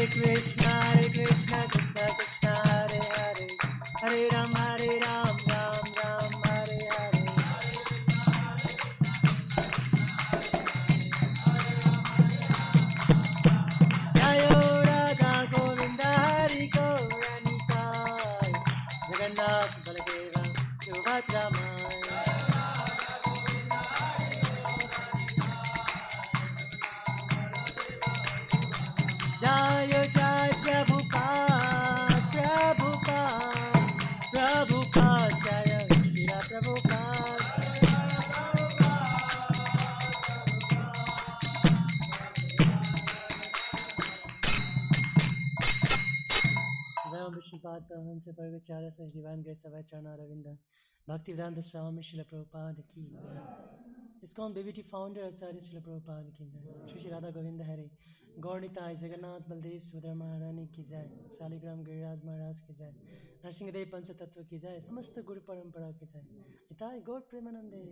Krishna Krishna Krishna Hare Hare Hare Ram Ram Ram Hare Hare Jayo Radha Govinda Hari Gauranitai Jagannath Baladeva Subhadra Mai Jaya Jai Prabhupada Prabhupada Prabhupada Jaya Shri Prabhupada Jai Vishnupada Paramahansa Parvacharya Sahaj Divan Gai Savai Charna Ravinda Bhaktivedanta Swami Srila Prabhupada Ki Jai ISKCON BBT founder Acharya Srila Prabhupada Ki Jai Shri Shri Radha Govinda Hare Gaurnitai Jagannath Baldev Subhadra Maharani Ki Jai Shaligram Giriraj Maharaj Ki Jai Narsingadev Pancha Tattva Ki Jai Samasta Guru Parampara Ki Jai Nitai Gaur Premanande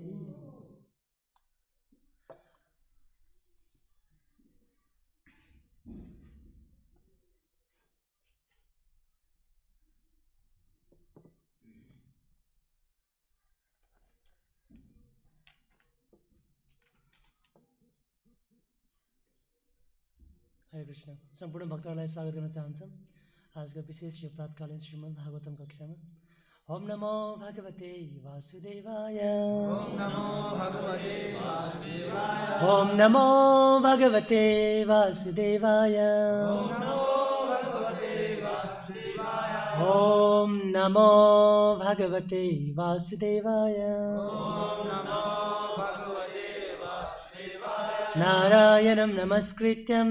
हरे कृष्ण संपूर्ण भक्तहरूलाई स्वागत गर्न चाहन्छौँ आजको विशेष यो प्रातकालीन श्रीमद् भागवतम कक्षामा ओम नमो भगवते वासुदेवाय ओम नमो भगवते वासुदेवाय ओम नमो भगवते वासुदेवाय ओम नमो भगवते वासुदेवाय ओम नमो भगवते वासुदेवाय ओम नमो भगवते वासुदेवाय नारायणं नमस्कृत्यं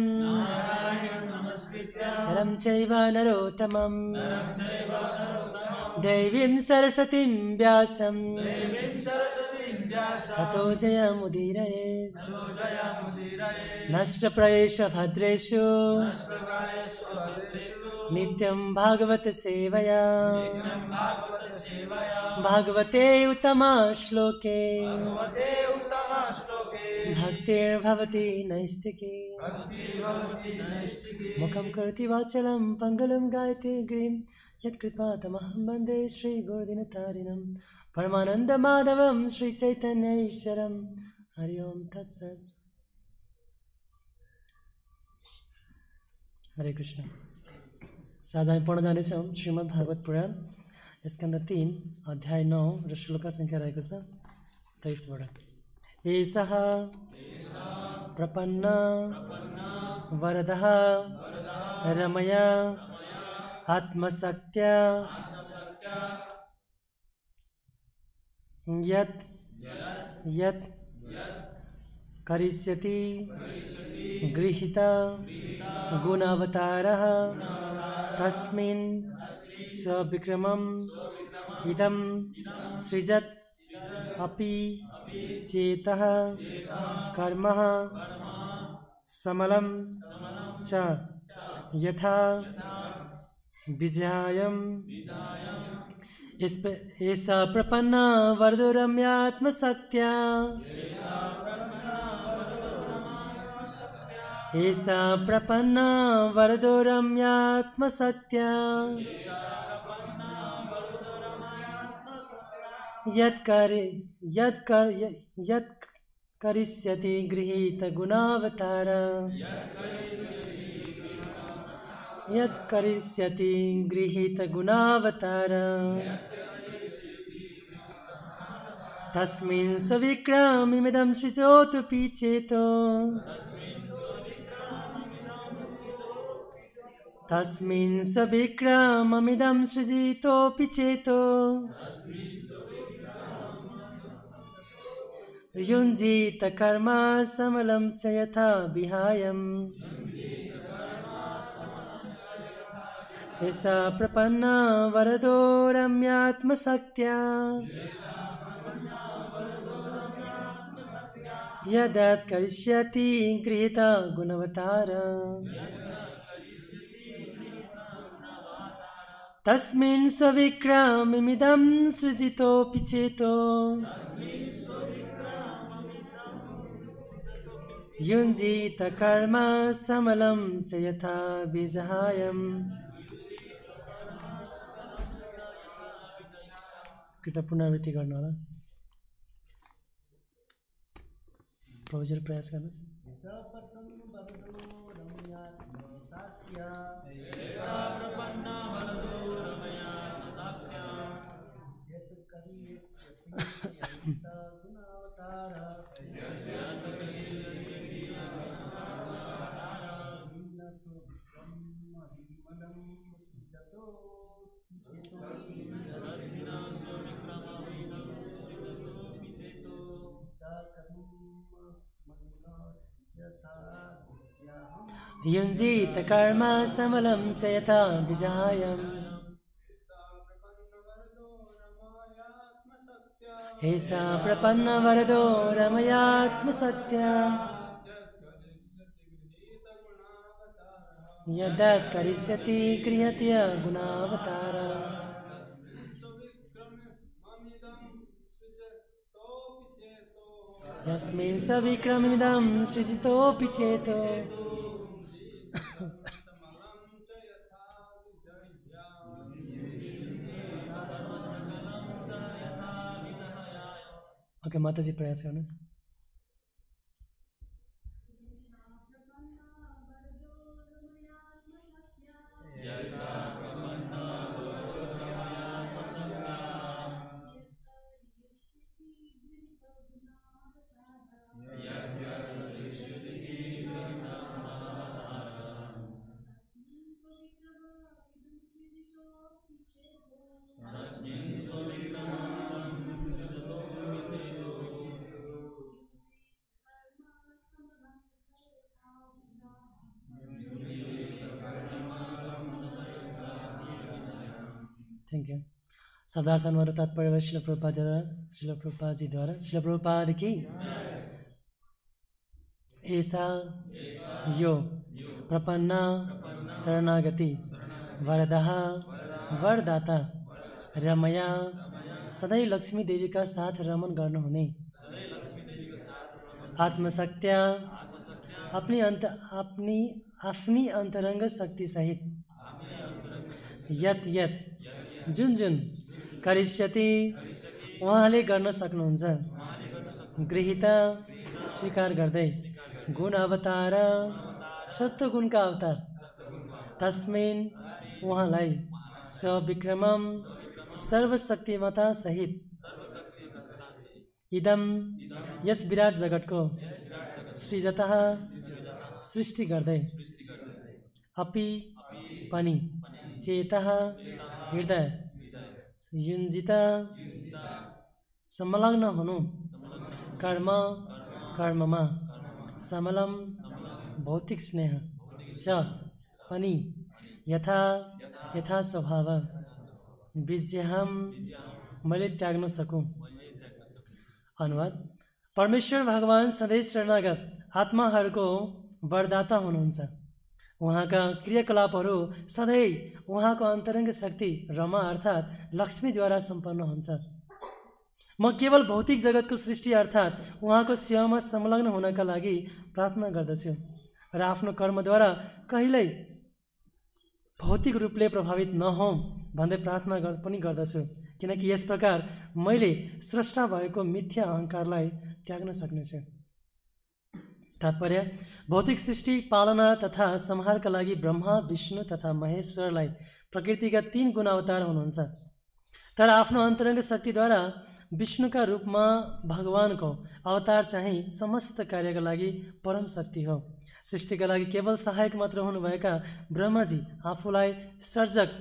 नरं चैव नरोत्तमं नरोत्तमं देवीं सरस्वतीं व्यासं देवीं सरस्वतीं व्यासं ततो जयमुदीरयेत् ततो जयमुदीरयेत् नष्टप्रायेष भद्रेषु नष्टप्रायेषु भद्रेषु नित्यं भागवत सेवया नित्यं भागवतसेवया भागवते उत्तमा श्लोके भगवते उत्तमश्लोके भक्तिर्भवति नैष्टिकी भक्तिर्भवति नैष्टिकी मुखं करोति वाचालं पङ्गुलं गायते गिरिं यत्कृपातमहं वन्दे श्रीगुरुदिनतारिणं परमानन्दमाधवं श्रीचैतन्यैश्वरं हरि ओं तत्सत् हरे कृष्ण आज हामी पढ्न जानेछौँ श्रीमद् भागवत पुराण स्कन्द 3 अध्याय 9 र श्लोक सङ्ख्या रहेको छ 23बाट एषः प्रपन्न वरदः रमया आत्मशक्त्या यत् यत् करिष्यति गृहीत गुणावतारः तस्मिन् स्वविक्रमम् इदं सृजत् अपि चेतः कर्मः समलं च यथा विजयायम् एषा प्रपन्ना वरदो रम्यात्मशक्त्या एषा प्रपन्ना वरदो रम्यात्मशक्त्या यत् करिष्यति गृहीत गुणावतार यत् करिष्यति गृहीत गुणावतार तस्मिन् सविक्रमिदं सृजोतुपि चेतो तस्मिन् सविक्रमिदं सृजितोऽपि चेतो युञ्जीत कर्म समलं च यथा विहायम् एषा प्रपन्ना वरदो रम्यात्मशक्त्या यदत् करिष्यति गृहीत गुणवतार तस्मिन् सविक्रमिदं सृजितोऽपि चेतो युञ्जीत कर्म समलं च यथा बीजायम्। कृपया पुनरावृत्ति गर्नु होला। प्रभुजीले प्रयास गर्नुहोस्। युञ्जीत कर्म समलं च यथा बीजायम्। हे सा प्रपन्न वरदो रमयात्मसत्या। यद्यत् करिष्यति गृह्यत्य गुणावतार। यस्मिन् सविक्रममिदं सृजितोऽपि चेतो। ओके माताजी प्रयास गर्नुहोस्। Thank you. शब्दार्थ अनुवाद तात्पर्य श्रील प्रभुपादद्वारा श्रील प्रभुपाद की ऐसा यो प्रपन्न शरणागति वरदः वरदाता रमया सधैँ लक्ष्मी देवी का साथ रमन गर्नुहुने आत्मशक्त्या आफ्नी अंतरंग शक्ति सहित यत यत जुन जुन करिष्यति उहाँले गर्न सक्नुहुन्छ गृहीत स्वीकार गर्दै गुण अवतार सत्व गुणका अवतार तस्मिन् उहाँलाई सविक्रमम सर्वशक्तिमता सहित इदम यस विराट जगतको सृजतः सृष्टि गर्दै अपि पनि चेतः हृदय युञ्जित संलग्न हुनु कर्ममा समलम भौतिक स्नेह च पनि यथा स्वभाव बीज्यहम मैले त्याग्न सकूं। अनुवाद परमेश्वर भगवान सधैँ शरणागत आत्माहरूको वरदाता हुनुहुन्छ। उहाँका क्रियाकलापहरू सधैँ उहाँको अन्तरङ्ग शक्ति रमा अर्थात् लक्ष्मीद्वारा सम्पन्न हुन्छ। म केवल भौतिक जगतको सृष्टि अर्थात् उहाँको सेवामा संलग्न हुनका लागि प्रार्थना गर्दछु र आफ्नो कर्मद्वारा कहिल्यै भौतिक रूपले प्रभावित नहौँ भन्दै प्रार्थना पनि गर्दछु, किनकि यस प्रकार मैले स्रष्टा भएको मिथ्या अहङ्कारलाई त्याग्न सक्नेछु। तात्पर्य भौतिक सृष्टि पालना तथा संहारका लागि ब्रह्मा विष्णु तथा महेश्वरलाई प्रकृतिका 3 गुण अवतार हुनुहुन्छ, तर आफ्नो अन्तरङ्ग शक्तिद्वारा विष्णुका रूपमा भगवानको अवतार चाहिँ समस्त कार्यका लागि परम शक्ति हो। सृष्टिका लागि केवल सहायक मात्र हुनुभएका ब्रह्माजी आफूलाई सर्जक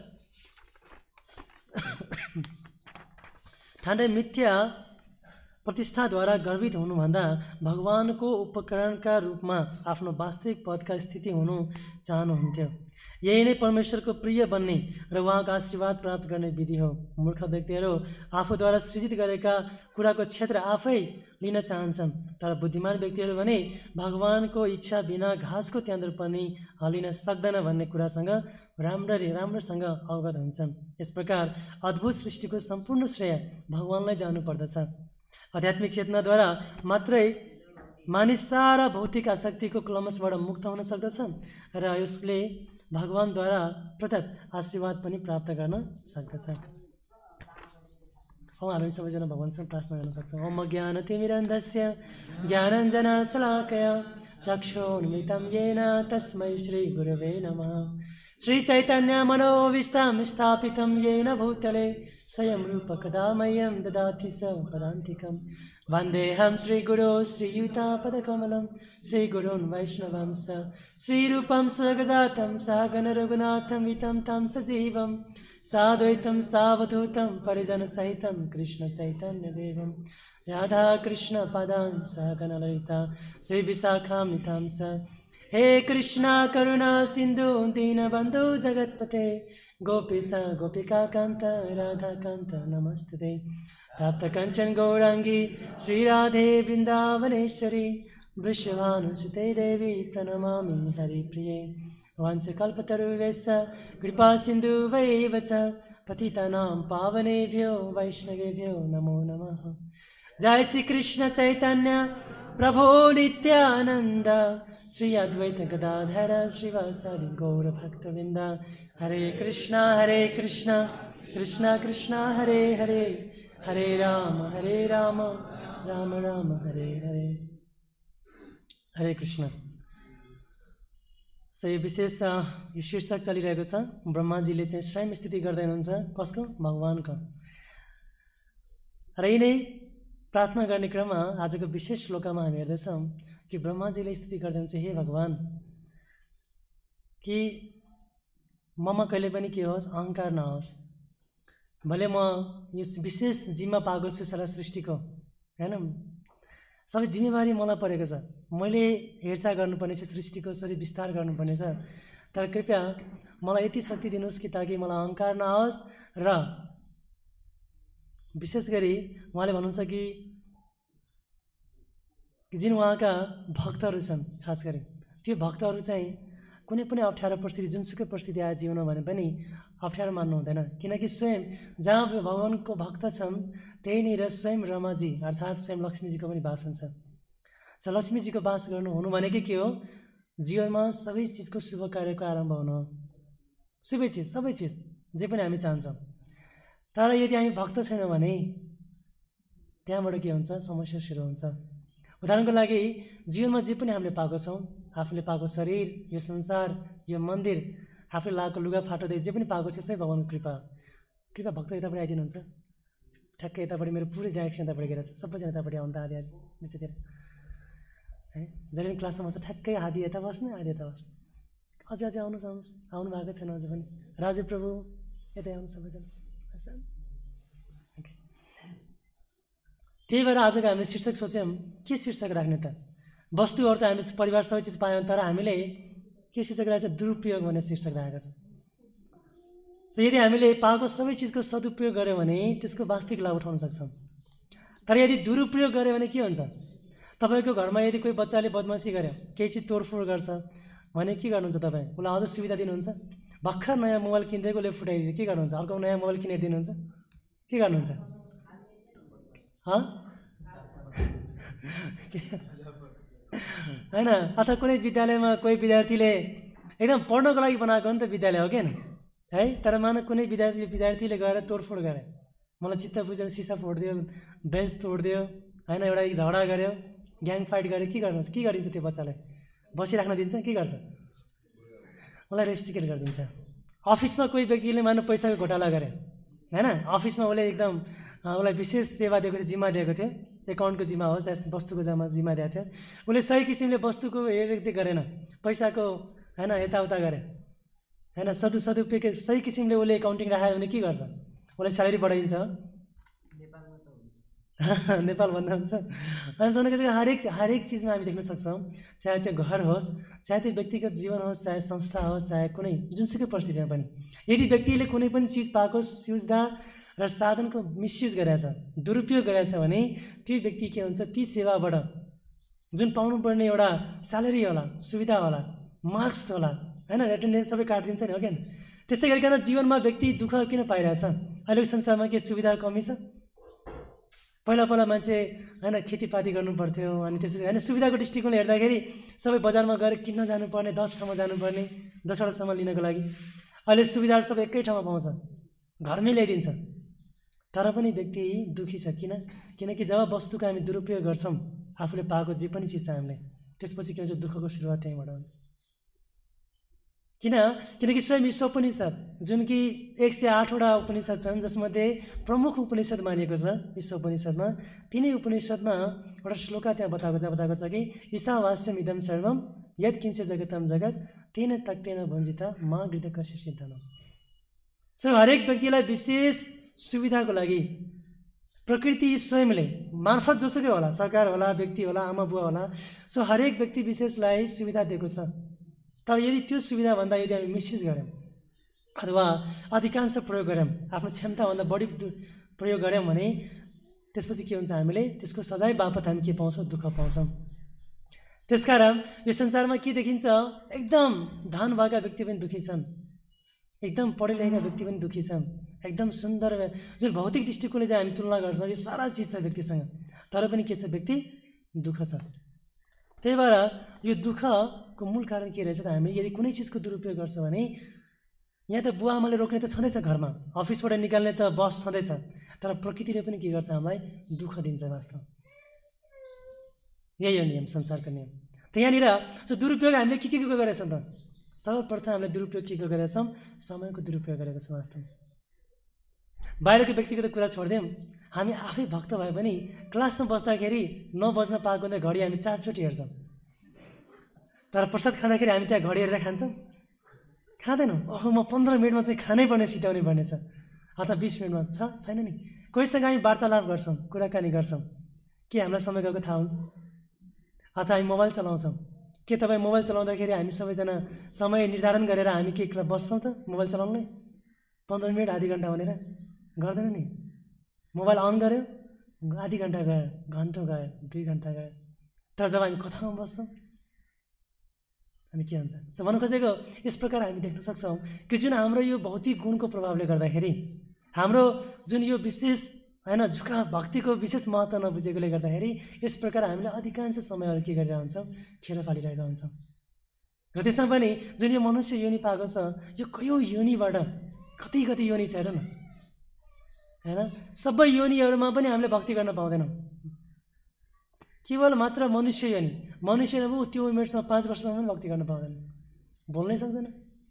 ठान्दै मिथ्या प्रतिष्ठाद्वारा गर्वित हुनुभन्दा भगवानको उपकरणका रूपमा आफ्नो वास्तविक पदका स्थिति हुनु चाहनुहुन्थ्यो। यही नै परमेश्वरको प्रिय बन्ने र उहाँको आशीर्वाद प्राप्त गर्ने विधि हो। मूर्ख व्यक्तिहरू आफूद्वारा सृजित गरेका कुराको क्षेत्र आफै लिन चाहन्छन्, तर बुद्धिमान व्यक्तिहरू भने भगवानको इच्छा बिना घाँसको त्यान्द्रो पनि हल्लिन सक्दैन भन्ने कुरासँग राम्रोसँग अवगत हुन्छन्। यस प्रकार अद्भुत सृष्टिको सम्पूर्ण श्रेय भगवानलाई जानुपर्दछ। आध्यात्मिक चेतनाद्वारा मात्रै मानिस सारा भौतिक आसक्तिको क्लमसबाट मुक्त हुन सक्दछ र उसले भगवानद्वारा प्रदत्त आशीर्वाद पनि प्राप्त गर्न सक्दछ। हामी सबैजना भगवानसँग प्रार्थना गर्न सक्छौँ। ओम ज्ञानतिमिरन्धस्य ज्ञानाञ्जनशलाकया चक्षुरुन्मिलितं येन तस्मै श्रीगुरवे नमः। श्रीचैतन्यमनोभीष्टं स्थापितं येन भूतले स्वयं रूपकदा मह्यं ददाति स पदान्तिकं। वन्देऽहं श्रीगुरो श्रीयुतापदकमलं श्रीगुरून् वैष्णवांश्च श्रीरूपं स्वर्गजातं सहगणरघुनाथं वितं तं सजीवं साद्वैतं सावधूतं परिजनसहितं कृष्णचैतन्यदेवं राधाकृष्णपदां सहगणललिता श्रीविशाखान्वितां स। हे कृष्णा करुणा सिन्धु दीनबन्धु जगत्पते गोपीश गोपिकान्त राधाकान्त नमस्तुते। तप्तकञ्चन गौराङ्गी श्रीराधे वृन्दावनेश्वरी वृषभानुसुते देवी प्रणमामि हरिप्रिये। वाञ्छकल्पतरुभ्यश्च कृपा सिन्धुभ्यैव च पतितानां पावनेभ्यो वैष्णवेभ्यो नमो नमः। जय श्री कृष्ण चैतन्य प्रभो नित्यानंद श्री अद्वैत गदाधर श्रीवासादि गौरभक्तवृंद। हरे कृष्णा कृष्णा कृष्णा हरे हरे हरे राम राम राम हरे हरे। हरे कृष्ण। सो यो विशेष यो शीर्षक चलिरहेको छ। ब्रह्माजीले चाहिँ स्वयं स्तुति गर्दै हुनुहुन्छ। कसको? भगवानको। र यिनै प्रार्थना गर्ने क्रममा आजको विशेष श्लोकमा हामी हेर्दैछौँ कि ब्रह्माजीले स्तुति गर्दै हुनुहुन्छ, हे भगवान, कि ममा कहिले पनि के होस् अहङ्कार नहोस्। भले म यो विशेष जिम्मा पाएको छु सारा सृष्टिको, हैन, सबै जिम्मेवारी मलाई परेको छ। मैले हेरचाह गर्नुपर्ने छ, सृष्टिको सरी विस्तार गर्नुपर्ने छ। तर कृपया मलाई यति शक्ति दिनुहोस् कि ताकि मलाई अहङ्कार नहोस्। र विशेष गरी उहाँले भन्नुहुन्छ कि जुन उहाँका भक्तहरू छन्, खास गरी त्यो भक्तहरू चाहिँ कुनै पनि अप्ठ्यारो परिस्थिति, जुनसुकै परिस्थिति आए जीवनमा भने पनि अप्ठ्यारो मान्नु हुँदैन। किनकि स्वयं जहाँ भगवानको भक्त छन् त्यहीँनिर स्वयं रमाजी अर्थात् स्वयं लक्ष्मीजीको पनि बास हुन्छ। सो लक्ष्मीजीको बास गर्नु हुनु भनेकै के हो? जीवनमा सबै चिजको शुभ कार्यको आरम्भ हुनु हो। सबै चिज जे पनि हामी चाहन्छौँ। तर यदि हामी भक्त छैनौँ भने त्यहाँबाट के हुन्छ? समस्या सुरु हुन्छ। उदाहरणको लागि जीवनमा जे पनि हामीले पाएको छौँ, आफूले पाएको शरीर, यो संसार, यो मन्दिर, आफूले लगाएको लुगाफाटोदेखि जे पनि पाएको छ, सबै भगवानको कृपा। भक्त यतापट्टि आइदिनुहुन्छ, ठ्याक्कै यतापट्टि मेरो पुरै डाइरेक्सन यतापट्टि गएर छ, सबैजना यतापट्टि आउनु त आधी बिचतिर है। जहिले पनि क्लासमा बस्दा ठ्याक्कै आधी यता बस्नु, आधी यता बस्नु। अझै आउनुहोस्, आउनु भएको छैन अझै पनि। राजु प्रभु यतै आउनु सबैजना। त्यही भएर आजको हामीले शीर्षक सोच्यौँ, के शीर्षक राख्ने त? वस्तुहरू त हामीले परिवार सबै चिज पायौँ, तर हामीले के शीर्षक राखेको छ? दुरुपयोग भन्ने शीर्षक राखेको छ। सो यदि हामीले पाएको सबै चिजको सदुपयोग गऱ्यौँ भने त्यसको वास्तविक लाभ उठाउन सक्छौँ। तर यदि दुरुपयोग गऱ्यो भने के हुन्छ? तपाईँको घरमा यदि कोही बच्चाले बदमासी गर्यो, केही चिज तोडफोड गर्छ भने के गर्नुहुन्छ? तपाईँ उसलाई अझ सुविधा दिनुहुन्छ? भर्खर नयाँ मोबाइल किन्दै उसले फुटाइदियो, के गर्नुहुन्छ? अर्को नयाँ मोबाइल किनेर दिनुहुन्छ? के गर्नुहुन्छ? होइन? अथवा कुनै विद्यालयमा कोही विद्यार्थीले एकदम पढ्नको लागि बनाएको हो नि त विद्यालय हो क्या है। तर कुनै विद्यार्थीले गएर तोडफोड गरे, मलाई चित्त बुझेर सिसा फोडिदियो, बेन्च तोडिदियो, होइन, एउटा झगडा गऱ्यो, ग्याङ फाइट गऱ्यो, के गर्नुहुन्छ? के गरिन्छ? त्यो बच्चालाई बसिराख्न दिन्छ? के गर्छ? उसलाई रेस्ट्रिकेट गरिदिन्छ। अफिसमा कोही व्यक्तिले पैसाको घोटाला गरे, होइन, अफिसमा उसले एकदम उसलाई विशेष सेवा दिएको थियो, जिम्मा दिएको थियो, एकाउन्टको जिम्मा होस् या वस्तुको जिम्मा दिएको थियो। उसले सही किसिमले वस्तुको हेरदेख गरेन, पैसाको होइन यताउता गरे, होइन, सदुपयोग सही किसिमले उसले एकाउन्टिङ राख्यो भने के गर्छ? उसलाई स्यालेरी बढाइदिन्छ। नेपाल भन्दा हुन्छ। अनि चाहिँ हरेक चिजमा हामी देख्न सक्छौँ, चाहे त्यो घर होस्, चाहे त्यो व्यक्तिगत जीवन होस्, चाहे संस्था होस्, चाहे कुनै जुनसुकै परिस्थितिमा पनि यदि व्यक्तिले कुनै पनि चिज पाएको सुविधा र साधनको मिसयुज गरेछ, दुरुपयोग गरेछ भने त्यो व्यक्ति के हुन्छ? ती सेवाबाट जुन पाउनुपर्ने एउटा स्यालेरी होला, सुविधा होला, मार्क्स होला, होइन, एटेन्डेन्स सबै काटिदिन्छ नि, हो क्या? त्यस्तै गरिकन जीवनमा व्यक्ति दुःख किन पाइरहेछ? अहिलेको संसारमा के सुविधाको कमी छ? पहिला पहिला मान्छे हैन खेतीपाती गर्नु पर्थ्यो अनि त्यसपछि हैन सुविधाको दृष्टिकोणले हेर्दाखेरि सबै बजारमा गएर किन्न जानुपर्ने 10 ठाउँमा जानुपर्ने 10वटा सामान लिनको लागि अहिले सुविधाहरू सबै एकै ठाउँमा पाउँछ घरमै ल्याइदिन्छ तर पनि व्यक्ति दुखी छ किनकि जब वस्तुको हामी दुरुपयोग गर्छौं आफूले पाएको जे पनि चिज छ हामीले त्यसपछि के हुन्छ दुःखको सुरुवात त्यहीँबाट हुन्छ किनकि स्वयं ईश्वर उपनिषद जुन कि 108 वटा उपनिषद छन् जसमध्ये प्रमुख उपनिषद मानिएको छ ईश्वर उपनिषदमा तिनै उपनिषदमा एउटा श्लोका त्यहाँ बताएको छ कि ईशावास्यम इदं सर्वम यत् किञ्च जगतम जगत तेन तक्तेन भुञ्जिता मा गृतकस्य सिद्धनम सो हरेक व्यक्तिलाई विशेष सुविधाको लागि प्रकृति स्वयंले मार्फत जोसुकै होला सरकार होला व्यक्ति होला आमा बुवा होला सो हरेक व्यक्ति विशेषलाई सुविधा दिएको छ तर यदि त्यो सुविधा भन्दा यदि हामी मिसयुज गर्यौं अथवा अधिकांश प्रयोग गर्यौं आफ्नो क्षमताभन्दा बढी प्रयोग गर्यौं भने त्यसपछि के हुन्छ हामीले त्यसको सजाय बापत हामी के पाउँछौं दुःख पाउँछौं त्यसकारण यो संसारमा के देखिन्छ एकदम धन भएका व्यक्ति पनि दुखी छन् एकदम पढेलेखेका व्यक्ति पनि दुखी छन् एकदम सुन्दर जुन भौतिक दृष्टिकोणले चाहिँ हामी तुलना गर्छौं यो सारा चीज छ व्यक्तिसँग तर पनि के छ व्यक्ति दुःख छ त्यही भएर यो दुःखको मूल कारण के रहेछ त हामी यदि कुनै चीजको दुरुपयोग गर्छ भने यहाँ त बुवा आमाले रोक्ने त छँदैछ घरमा अफिसबाट निकाल्ने त बस छँदैछ तर प्रकृतिले पनि के गर्छ हामीलाई दुःख दिन्छ वास्तव यही हो नियम संसारको नियम त यहाँनिर जो दुरुपयोग हामीले के गरेछौं त सर्वप्रथम हामीले दुरुपयोग के गरेछौं समयको दुरुपयोग गरेको छौं वास्तव बाहिरको व्यक्तिगत कुरा छोड्दियौं हामी आफै भक्त भए पनि क्लासमा बस्दाखेरि 9 बज्न पाएको हुँदा घडी हामी 4 चोटि हेर्छौं तर प्रसाद खाँदाखेरि हामी त्यहाँ घडी हेरेर खान्छौं खाँदैनौं ओहो म 15 मिनेटमा चाहिँ खानै पर्ने सिध्याउनै पर्ने छ अथवा 20 मिनेटमा छैन नि कोहीसँग हामी वार्तालाप गर्छौं कुराकानी गर्छौं के हामीलाई समय गएको थाहा हुन्छ अथवा हामी मोबाइल चलाउँछौं के तपाई मोबाइल चलाउँदाखेरि हामी सबैजना समय निर्धारण गरेर हामी के बस्छौं त मोबाइल चलाउनलाई 15 मिनेट आधी घण्टा भनेर गर्दैन नि मोबाइल अन गर्यो आधी घण्टा गयो घण्टा गयो 2 घण्टा गयो तर जब हामी कथामा बस्छौं अनि के हुन्छ सो भन्न खोजेको यस प्रकार हामी देख्न सक्छौं कि जुन हाम्रो यो भौतिक गुणको प्रभावले गर्दाखेरि हाम्रो जुन यो विशेष हैन झुका भक्तिको विशेष महत्त्व नबुझेकोले गर्दाखेरि यस प्रकार हामीले अधिकांश समयहरू के गरिरहेका हुन्छौं खेर फालिरहेका हुन्छौं र त्यसमा पनि जुन यो मनुष्य योनि पाएको छ यो कयौं योनिबाट कति योनि छ हेर न हैन सबै योनिहरुमा पनि हामीले भक्ति गर्न पाउँदैनौं केवल मात्र मनुष्य योनि त्यो उमेरसम्म 5 वर्षसम्म पनि भक्ति गर्न पाउँदैन बोल्नै सक्दैन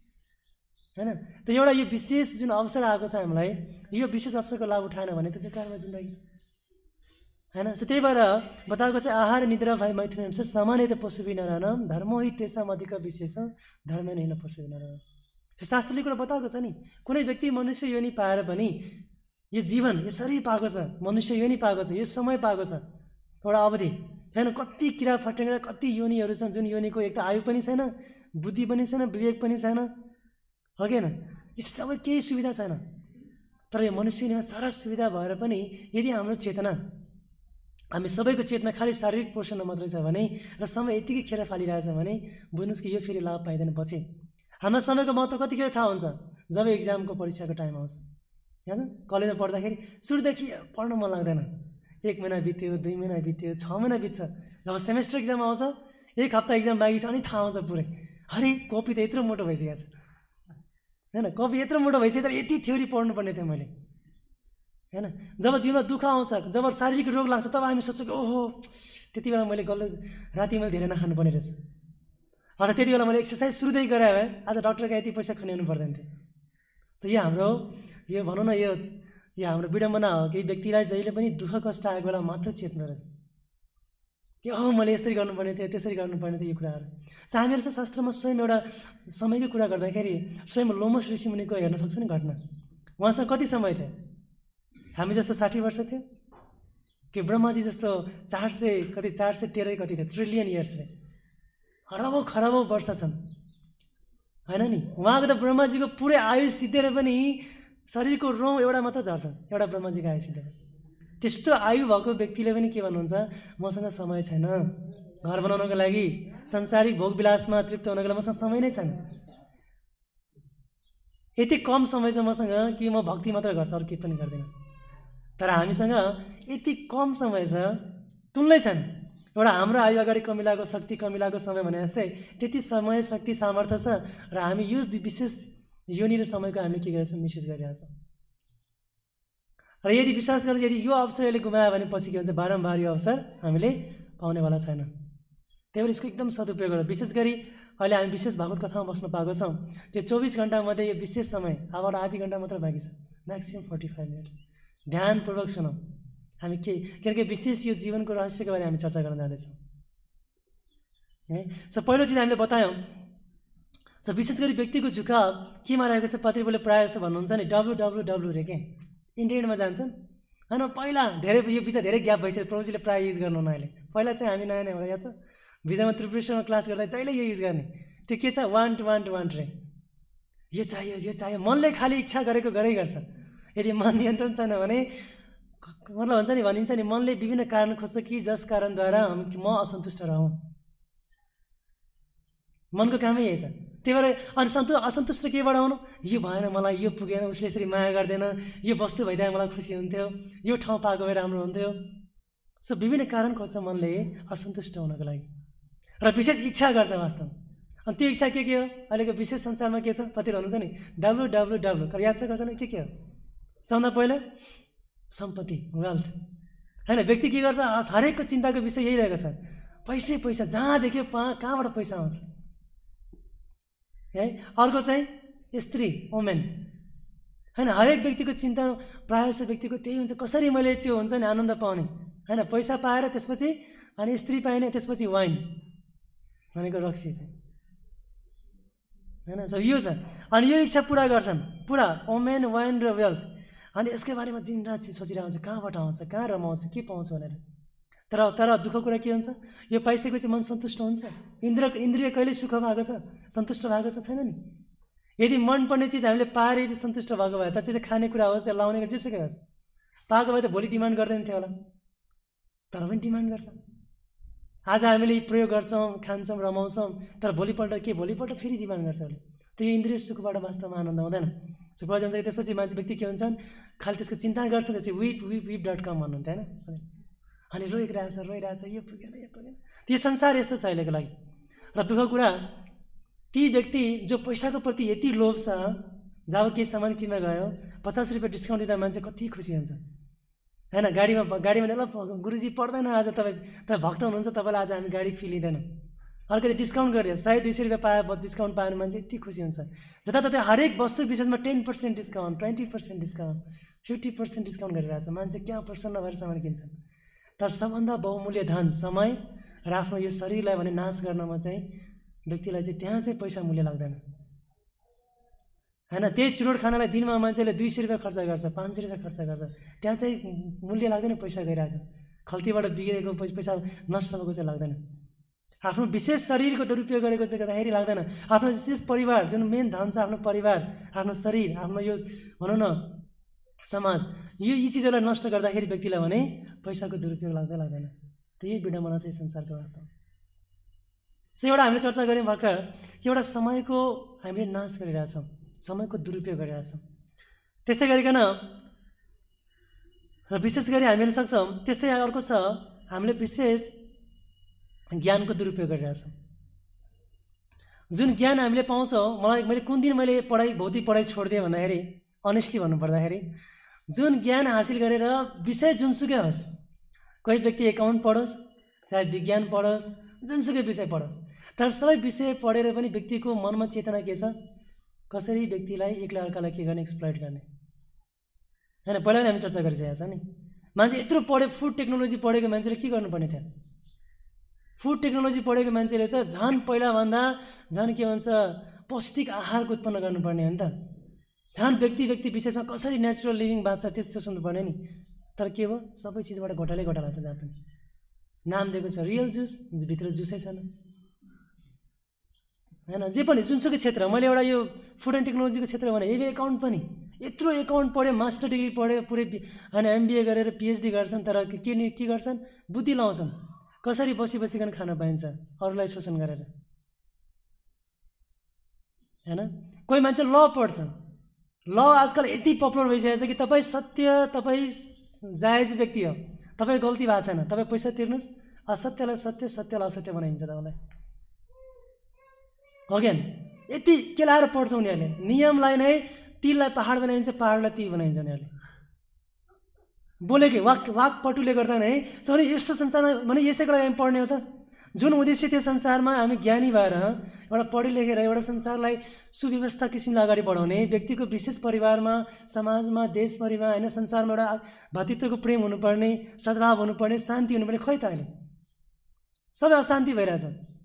हैन त एउटा यो विशेष जुन अवसर आएको छ हामीलाई यो विशेष अवसरको लाभ उठाएन भने त बेकारमा जिन्दगी हैन सो त्यही भएर बताएको चाहिँ आहार निद्रा भए मैथुन छ सामान्यत पशुवि नरानम धर्मो हि तेसाम अधिक विशेष धर्म नै न पशुवि नरानम शास्त्रले कुरा बताएको छ नि कुनै व्यक्ति मनुष्य योनि पाएर पनि यो जीवन यो शरीर पाएको छ मनुष्य योनि पाएको छ यो समय पाएको छ एउटा अवधि हैन कति किरा फटेंगा कति योनिहरु छन् जुन योनिको एक त आयु पनि छैन बुद्धि पनि छैन विवेक पनि छैन हो के हैन यो सबै केही सुविधा छैन तर यो मनुष्यमा सारा सुविधा भएर पनि यदि हाम्रो चेतना हामी सबैको चेतना खाली शारीरिक पोषण मात्रै छ भने र समय यतिकै खेर फालिरहेछ भने बुझ्नुस् कि यो फेरि लाभ पाइदैन पछि हाम्रो समयको महत्त्व कतिखेर थाहा हुन्छ जब एक्जामको परीक्षाको टाइम आउँछ हैन कलेजमा पढ्दाखेरि सुरुदेखि पढ्न मन लाग्दैन 1 महिना बित्यो 2 महिना बित्यो 6 महिना बित्छ जब सेमेस्टर एक्जाम आउँछ 1 हप्ता एक्जाम बाँकी छ अनि थाहा आउँछ पुरै अरे कपी त यत्रो मोटो भइसकेको छ हैन कपी यत्रो मोटो भइसकेछ यति थ्योरी पढ्नु पर्ने थियो मैले हैन जब जीवनमा दुःख आउँछ जब शारीरिक रोग लाग्छ तब हामी सोच्छौं ओहो त्यति बेला मैले गलत राति मैले धेरै नखानु पर्ने रहेछ अथवा त्यति बेला मैले एक्सरसाइज सुरुदै गरे भए आज डाक्टरका यति पैसा खन्याउनु पर्दैन थियो त यो हाम्रो यो भनौं न यो हाम्रो विडम्बना हो कि व्यक्तिलाई जहिले पनि दुःख कष्ट आएको बेला मात्र चेत्नु रहेछ कि ओह मैले यसरी गर्नुपर्ने थियो त्यसरी गर्नुपर्ने थियो यो कुराहरु हामीहरु चाहिँ शास्त्रमा स्वयं एउटा समयको कुरा गर्दाखेरि स्वयं लोमस ऋषिमुनिको हेर्न सक्छौं नि घटना उहाँसँग कति समय थियो हामी जस्तो 60 वर्ष थियो कि ब्रह्माजी जस्तो 413 कति थियो ट्रिलियन इयर्स रे खरबौं वर्ष छन् हैन नि उहाँको त ब्रह्माजीको पुरै आयु सिद्धेर पनि शरीरको रौं एउटा मात्र झर्छ एउटा ब्रह्माजीको आयु सिद्धेर त्यस्तो आयु भएको व्यक्तिले पनि के भन्नुहुन्छ मसँग समय छैन घर बनाउनको लागि संसारिक भोग विलासमा तृप्त हुनको लागि मसँग समय नै छैन यति कम समय छ मसँग कि म भक्ति मात्र गर्छु अरु केही पनि गर्दिन तर हामीसँग यति कम समय छ, तुल्नै छन्। एउटा हाम्रो आयु अगाडि कमिलाको शक्ति कमिलाको समय भने जस्तै त्यति समय शक्ति सामर्थ्य छ र हामी यो विशेष योनि र समयको हामीले के गरेछौँ, मिसयुज गरिरहेछौँ। र यदि विश्वास गरेर यदि यो अवसरले गुमायो भने पछि के हुन्छ, बारम्बार यो अवसर हामीले पाउनेवाला छैन। त्यही भएर यसको एकदम सदुपयोग गरेर, विशेष गरी अहिले हामी विशेष भागवत कथामा बस्न पाएको छौँ, त्यो 24 घन्टामध्ये यो विशेष समय अब आधी घन्टा मात्र बाँकी छ, म्याक्सिमम् 45 मिनट्स ध्यानपूर्वक सुनौँ हामी के, किनकि विशेष यो जीवनको रहस्यको बारे हामी चर्चा गर्न जाँदैछौँ है। सो पहिलो चिज हामीले बतायौँ, सो विशेष गरी व्यक्तिको झुकाव केमा रहेको छ, पत्रिबोले प्रायः जस्तो भन्नुहुन्छ नि www रे के इन्टरनेटमा जान्छन् होइन। पहिला धेरै यो बिच धेरै ग्याप भइसक्यो, प्रभुजीले प्रायः युज गर्नुहुन्न अहिले। पहिला चाहिँ हामी नयाँ नयाँ हुँदा याद छ, भिजामा त्रिपुरेश्वरमा क्लास गर्दा जहिले यो युज गर्ने, त्यो के छ, वान्ट रे यो चाहियो मनले खालि इच्छा गरेको गरै गर्छ। यदि मन नियन्त्रण छैन भने मतलब हुन्छ नि, भनिन्छ नि, मनले विभिन्न कारण खोज्छ कि जस कारणद्वारा म असन्तुष्ट रहँ। मनको कामै यही छ। त्यही भएर अनि असन्तुष्ट केबाट आउनु, यो भएन मलाई, यो पुगेन, उसले यसरी माया गर्दैन, यो वस्तु भइदिए मलाई खुसी हुन्थ्यो, यो ठाउँ पाएको भए राम्रो हुन्थ्यो। सो विभिन्न कारण खोज्छ मनले असन्तुष्ट हुनको लागि र विशेष इच्छा गर्छ वास्तवमा। अनि त्यो इच्छा के हो, अहिलेको विशेष संसारमा के छ, कति भन्नुहुन्छ नि www, याद छ कसैलाई के हो? सबभन्दा पहिला सम्पत्ति, वेल्थ होइन। व्यक्ति के गर्छ, हरेकको चिन्ताको विषय यही रहेको छ, पैसा जहाँ देख्यो कहाँबाट पैसा आउँछ है। अर्को चाहिँ स्त्री, वुमेन होइन। हरेक व्यक्तिको चिन्ता प्रायः जस्तो व्यक्तिको त्यही हुन्छ, कसरी मैले त्यो हुन्छ नि आनन्द पाउने होइन, पैसा पाएर त्यसपछि अनि स्त्री पाइने, त्यसपछि वाइन भनेको रक्सी चाहिँ होइन। सब यो छ। अनि यो इच्छा पुरा गर्छन्, पुरा वुमेन, वाइन र वेल्थ। अनि यसकै बारेमा दिनरात सोचिरहेको हुन्छ, कहाँबाट आउँछ, कहाँ रमाउँछु, के पाउँछु भनेर। तर दुःखको कुरा के हुन्छ, यो पाइसकेपछि मन सन्तुष्ट हुन्छ। इन्द्रिय कहिले सुख भएको छ, सन्तुष्ट भएको छ, छैन नि। यदि मनपर्ने चिज हामीले पाएर यदि सन्तुष्ट भएको भए त चाहिँ खाने कुरा होस् या लाउने जेसुकै होस्, पाएको भए त भोलि डिमान्ड गर्दैन थियो होला, तर पनि डिमान्ड गर्छ। आज हामीले प्रयोग गर्छौँ, खान्छौँ, रमाउँछौँ, तर भोलिपल्ट फेरि डिमान्ड गर्छ उसले। त्यो इन्द्रिय सुखबाट वास्तवमा आनन्द हुँदैन। सुख जान्छ कि त्यसपछि मान्छे व्यक्ति के हुन्छन्, खालि त्यसको चिन्ता गर्छ, त्यसपछि weep.com भन्नुहुन्थ्यो होइन। अनि रोइरहेछ, यो पुगेन। त्यो संसार यस्तो छ अहिलेको लागि। र दुःखको कुरा, ती व्यक्ति जो पैसाको प्रति यति लोभ छ, जब केही सामान किन्न गयो 50 रुपियाँ डिस्काउन्ट दिँदा मान्छे कति खुसी हुन्छ होइन। गाडीमा ल गुरुजी पर्दैन आज, तपाईँ भक्त हुनुहुन्छ, तपाईँलाई आज हामी गाडी फी लिँदैनौँ, अर्को डिस्काउन्ट गरिदियो, 100-200 रुपियाँ पाए डिस्काउन्ट पायो भने मान्छे यति खुसी हुन्छ। जताततै हरेक वस्तु विशेषमा 10% डिस्काउन्ट, 20% डिस्काउन्ट, 50% डिस्काउन्ट गरिरहेछ। मान्छे क्या प्रसन्न भएर सामान किन्छन्। तर सबभन्दा बहुमूल्य धन समय र आफ्नो यो शरीरलाई भने नाश गर्नमा चाहिँ व्यक्तिलाई चाहिँ त्यहाँ चाहिँ पैसा मूल्य लाग्दैन होइन। त्यही चुरोट खानालाई दिनमा मान्छेले 200 रुपियाँ खर्च गर्छ, 500 रुपियाँ खर्च गर्छ, त्यहाँ चाहिँ मूल्य लाग्दैन पैसा गइरहेको, खल्तीबाट बिग्रेको पैसा नष्ट भएको चाहिँ लाग्दैन। आफ्नो विशेष शरीरको दुरुपयोग गरेको चाहिँ गर्दाखेरि लाग्दैन। आफ्नो विशेष परिवार, जुन मेन धन छ, आफ्नो परिवार, आफ्नो शरीर, आफ्नो यो भनौँ न समाज, यी चिजहरूलाई नष्ट गर्दाखेरि व्यक्तिलाई भने पैसाको दुरुपयोग लाग्दैन। त्यही विडम्बना छ संसारको वास्तव। सो एउटा हामीले चर्चा गऱ्यौँ भर्खर, एउटा समयको हामीले नाश गरिरहेछौँ, समयको दुरुपयोग गरिरहेछौँ। त्यस्तै गरिकन र विशेष गरी हामी हेर्न सक्छौँ, त्यस्तै अर्को छ, हामीले विशेष ज्ञानको दुरुपयोग गरिरहेछौँ। जुन ज्ञान हामीले पाउँछौँ, मैले कुन दिन मैले भौतिक पढाइ छोडिदिएँ भन्दाखेरि, अनेस्टली भन्नुपर्दाखेरि, जुन ज्ञान हासिल गरेर विषय जुनसुकै होस्, कोही व्यक्ति एकाउन्ट पढोस्, चाहे विज्ञान पढोस्, जुनसुकै विषय पढोस्, तर सबै विषय पढेर पनि व्यक्तिको मनमा चेतना के छ, कसरी व्यक्तिलाई एकलाई अर्कालाई के गर्ने, एक्सप्लोइट गर्ने होइन। पहिला पनि हामी चर्चा गरिसकेका छौँ नि। मान्छे यत्रो पढ्यो, फुड टेक्नोलोजी पढेको मान्छेले के गर्नुपर्ने थियो, फुड टेक्नोलोजी पढेको मान्छेले त झन् पहिलाभन्दा झन् के भन्छ पौष्टिक आहारको उत्पन्न गर्नुपर्ने हो नि त। झन् व्यक्ति विशेषमा कसरी नेचुरल लिभिङ बाँच्छ त्यस्तो सुन्नुपर्ने नि। तर के भयो, सबै चिजबाट घोटालै घोटाला छ। जहाँ पनि नाम दिएको छ रियल जुस, भित्र जुसै छैन होइन। जे पनि जुनसुकै क्षेत्र, मैले एउटा यो फुड एन्ड टेक्नोलोजीको क्षेत्र भने एबी एकाउन्ट पनि, यत्रो एकाउन्ट पढ्यो, मास्टर डिग्री पढ्यो, पुरै होइन MBA गरेर PhD गर्छन्, तर के गर्छन्, बुद्धि लाउँछन् कसरी बसिकन खान पाइन्छ अरूलाई शोषण गरेर हैन। कोही मान्छे ल पढ्छन्, ल आजकल यति पपुलर भइसकेको छ कि तपाईँ सत्य, तपाईँ जायज व्यक्ति हो, तपाईँ गल्ती भएको छैन, तपाईँ पैसा तिर्नुहोस्, असत्यलाई सत्य सत्यलाई असत्य बनाइन्छ तपाईँलाई। अगेन यति के लाएर पढ्छ उनीहरूले, नियमलाई नै तिललाई पहाड बनाइन्छ, पहाडलाई ती बनाइन्छ उनीहरूले बोलेकै वाक पटुले गर्दा नै। सो यस्तो संसारमा भने यसैको लागि हामी पढ्ने हो त, जुन उद्देश्य थियो संसारमा हामी ज्ञानी भएर एउटा पढे लेखेर एउटा संसारलाई सुव्यवस्था किसिमले अगाडि बढाउने, व्यक्तिको विशेष परिवारमा, समाजमा, देशभरिमा होइन संसारमा एउटा भातृत्वको प्रेम हुनुपर्ने, सद्भाव हुनुपर्ने, शान्ति हुनुपर्ने, खोइ त अहिले सबै अशान्ति भइरहेछ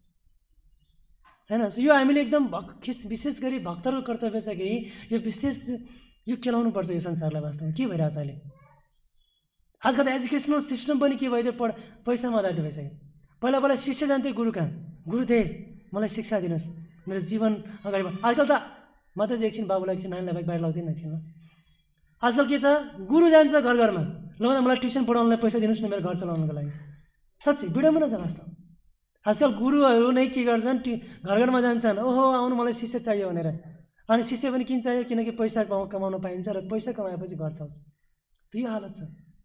होइन। यो हामीले एकदम विशेष गरी भक्तहरूको कर्तव्य छ कि यो विशेष यो केलाउनु पर्छ यो संसारलाई। वास्तवमा के भइरहेछ अहिले आजकल त एजुकेसनल सिस्टम पनि के भइदियो, पैसामा आधारित भइसक्यो। पहिला पहिला शिष्य जान्थे गुरु कहाँ, गुरुदेव मलाई शिक्षा दिनुहोस्, मेरो जीवन अगाडि बढ। आजकल त माताजी एकछिन, बाबुलाई एकछिन, नानीलाई बाहिर लग्दैन एकछिन। आजकल के छ, गुरु जान्छ घर घरमा, ल मलाई ट्युसन पढाउनलाई पैसा दिनुहोस् न मेरो घर चलाउनुको लागि। साँच्चै विडम्बना छ वास्तव। आजकल गुरुहरू नै के गर्छन्, घर घरमा जान्छन्, ओहो आउनु मलाई शिष्य चाहियो भनेर, अनि शिष्य पनि किन चाहियो, किनकि पैसा कमाउन पाइन्छ र पैसा कमाएपछि घर चल्छ। त्यो यो हालत छ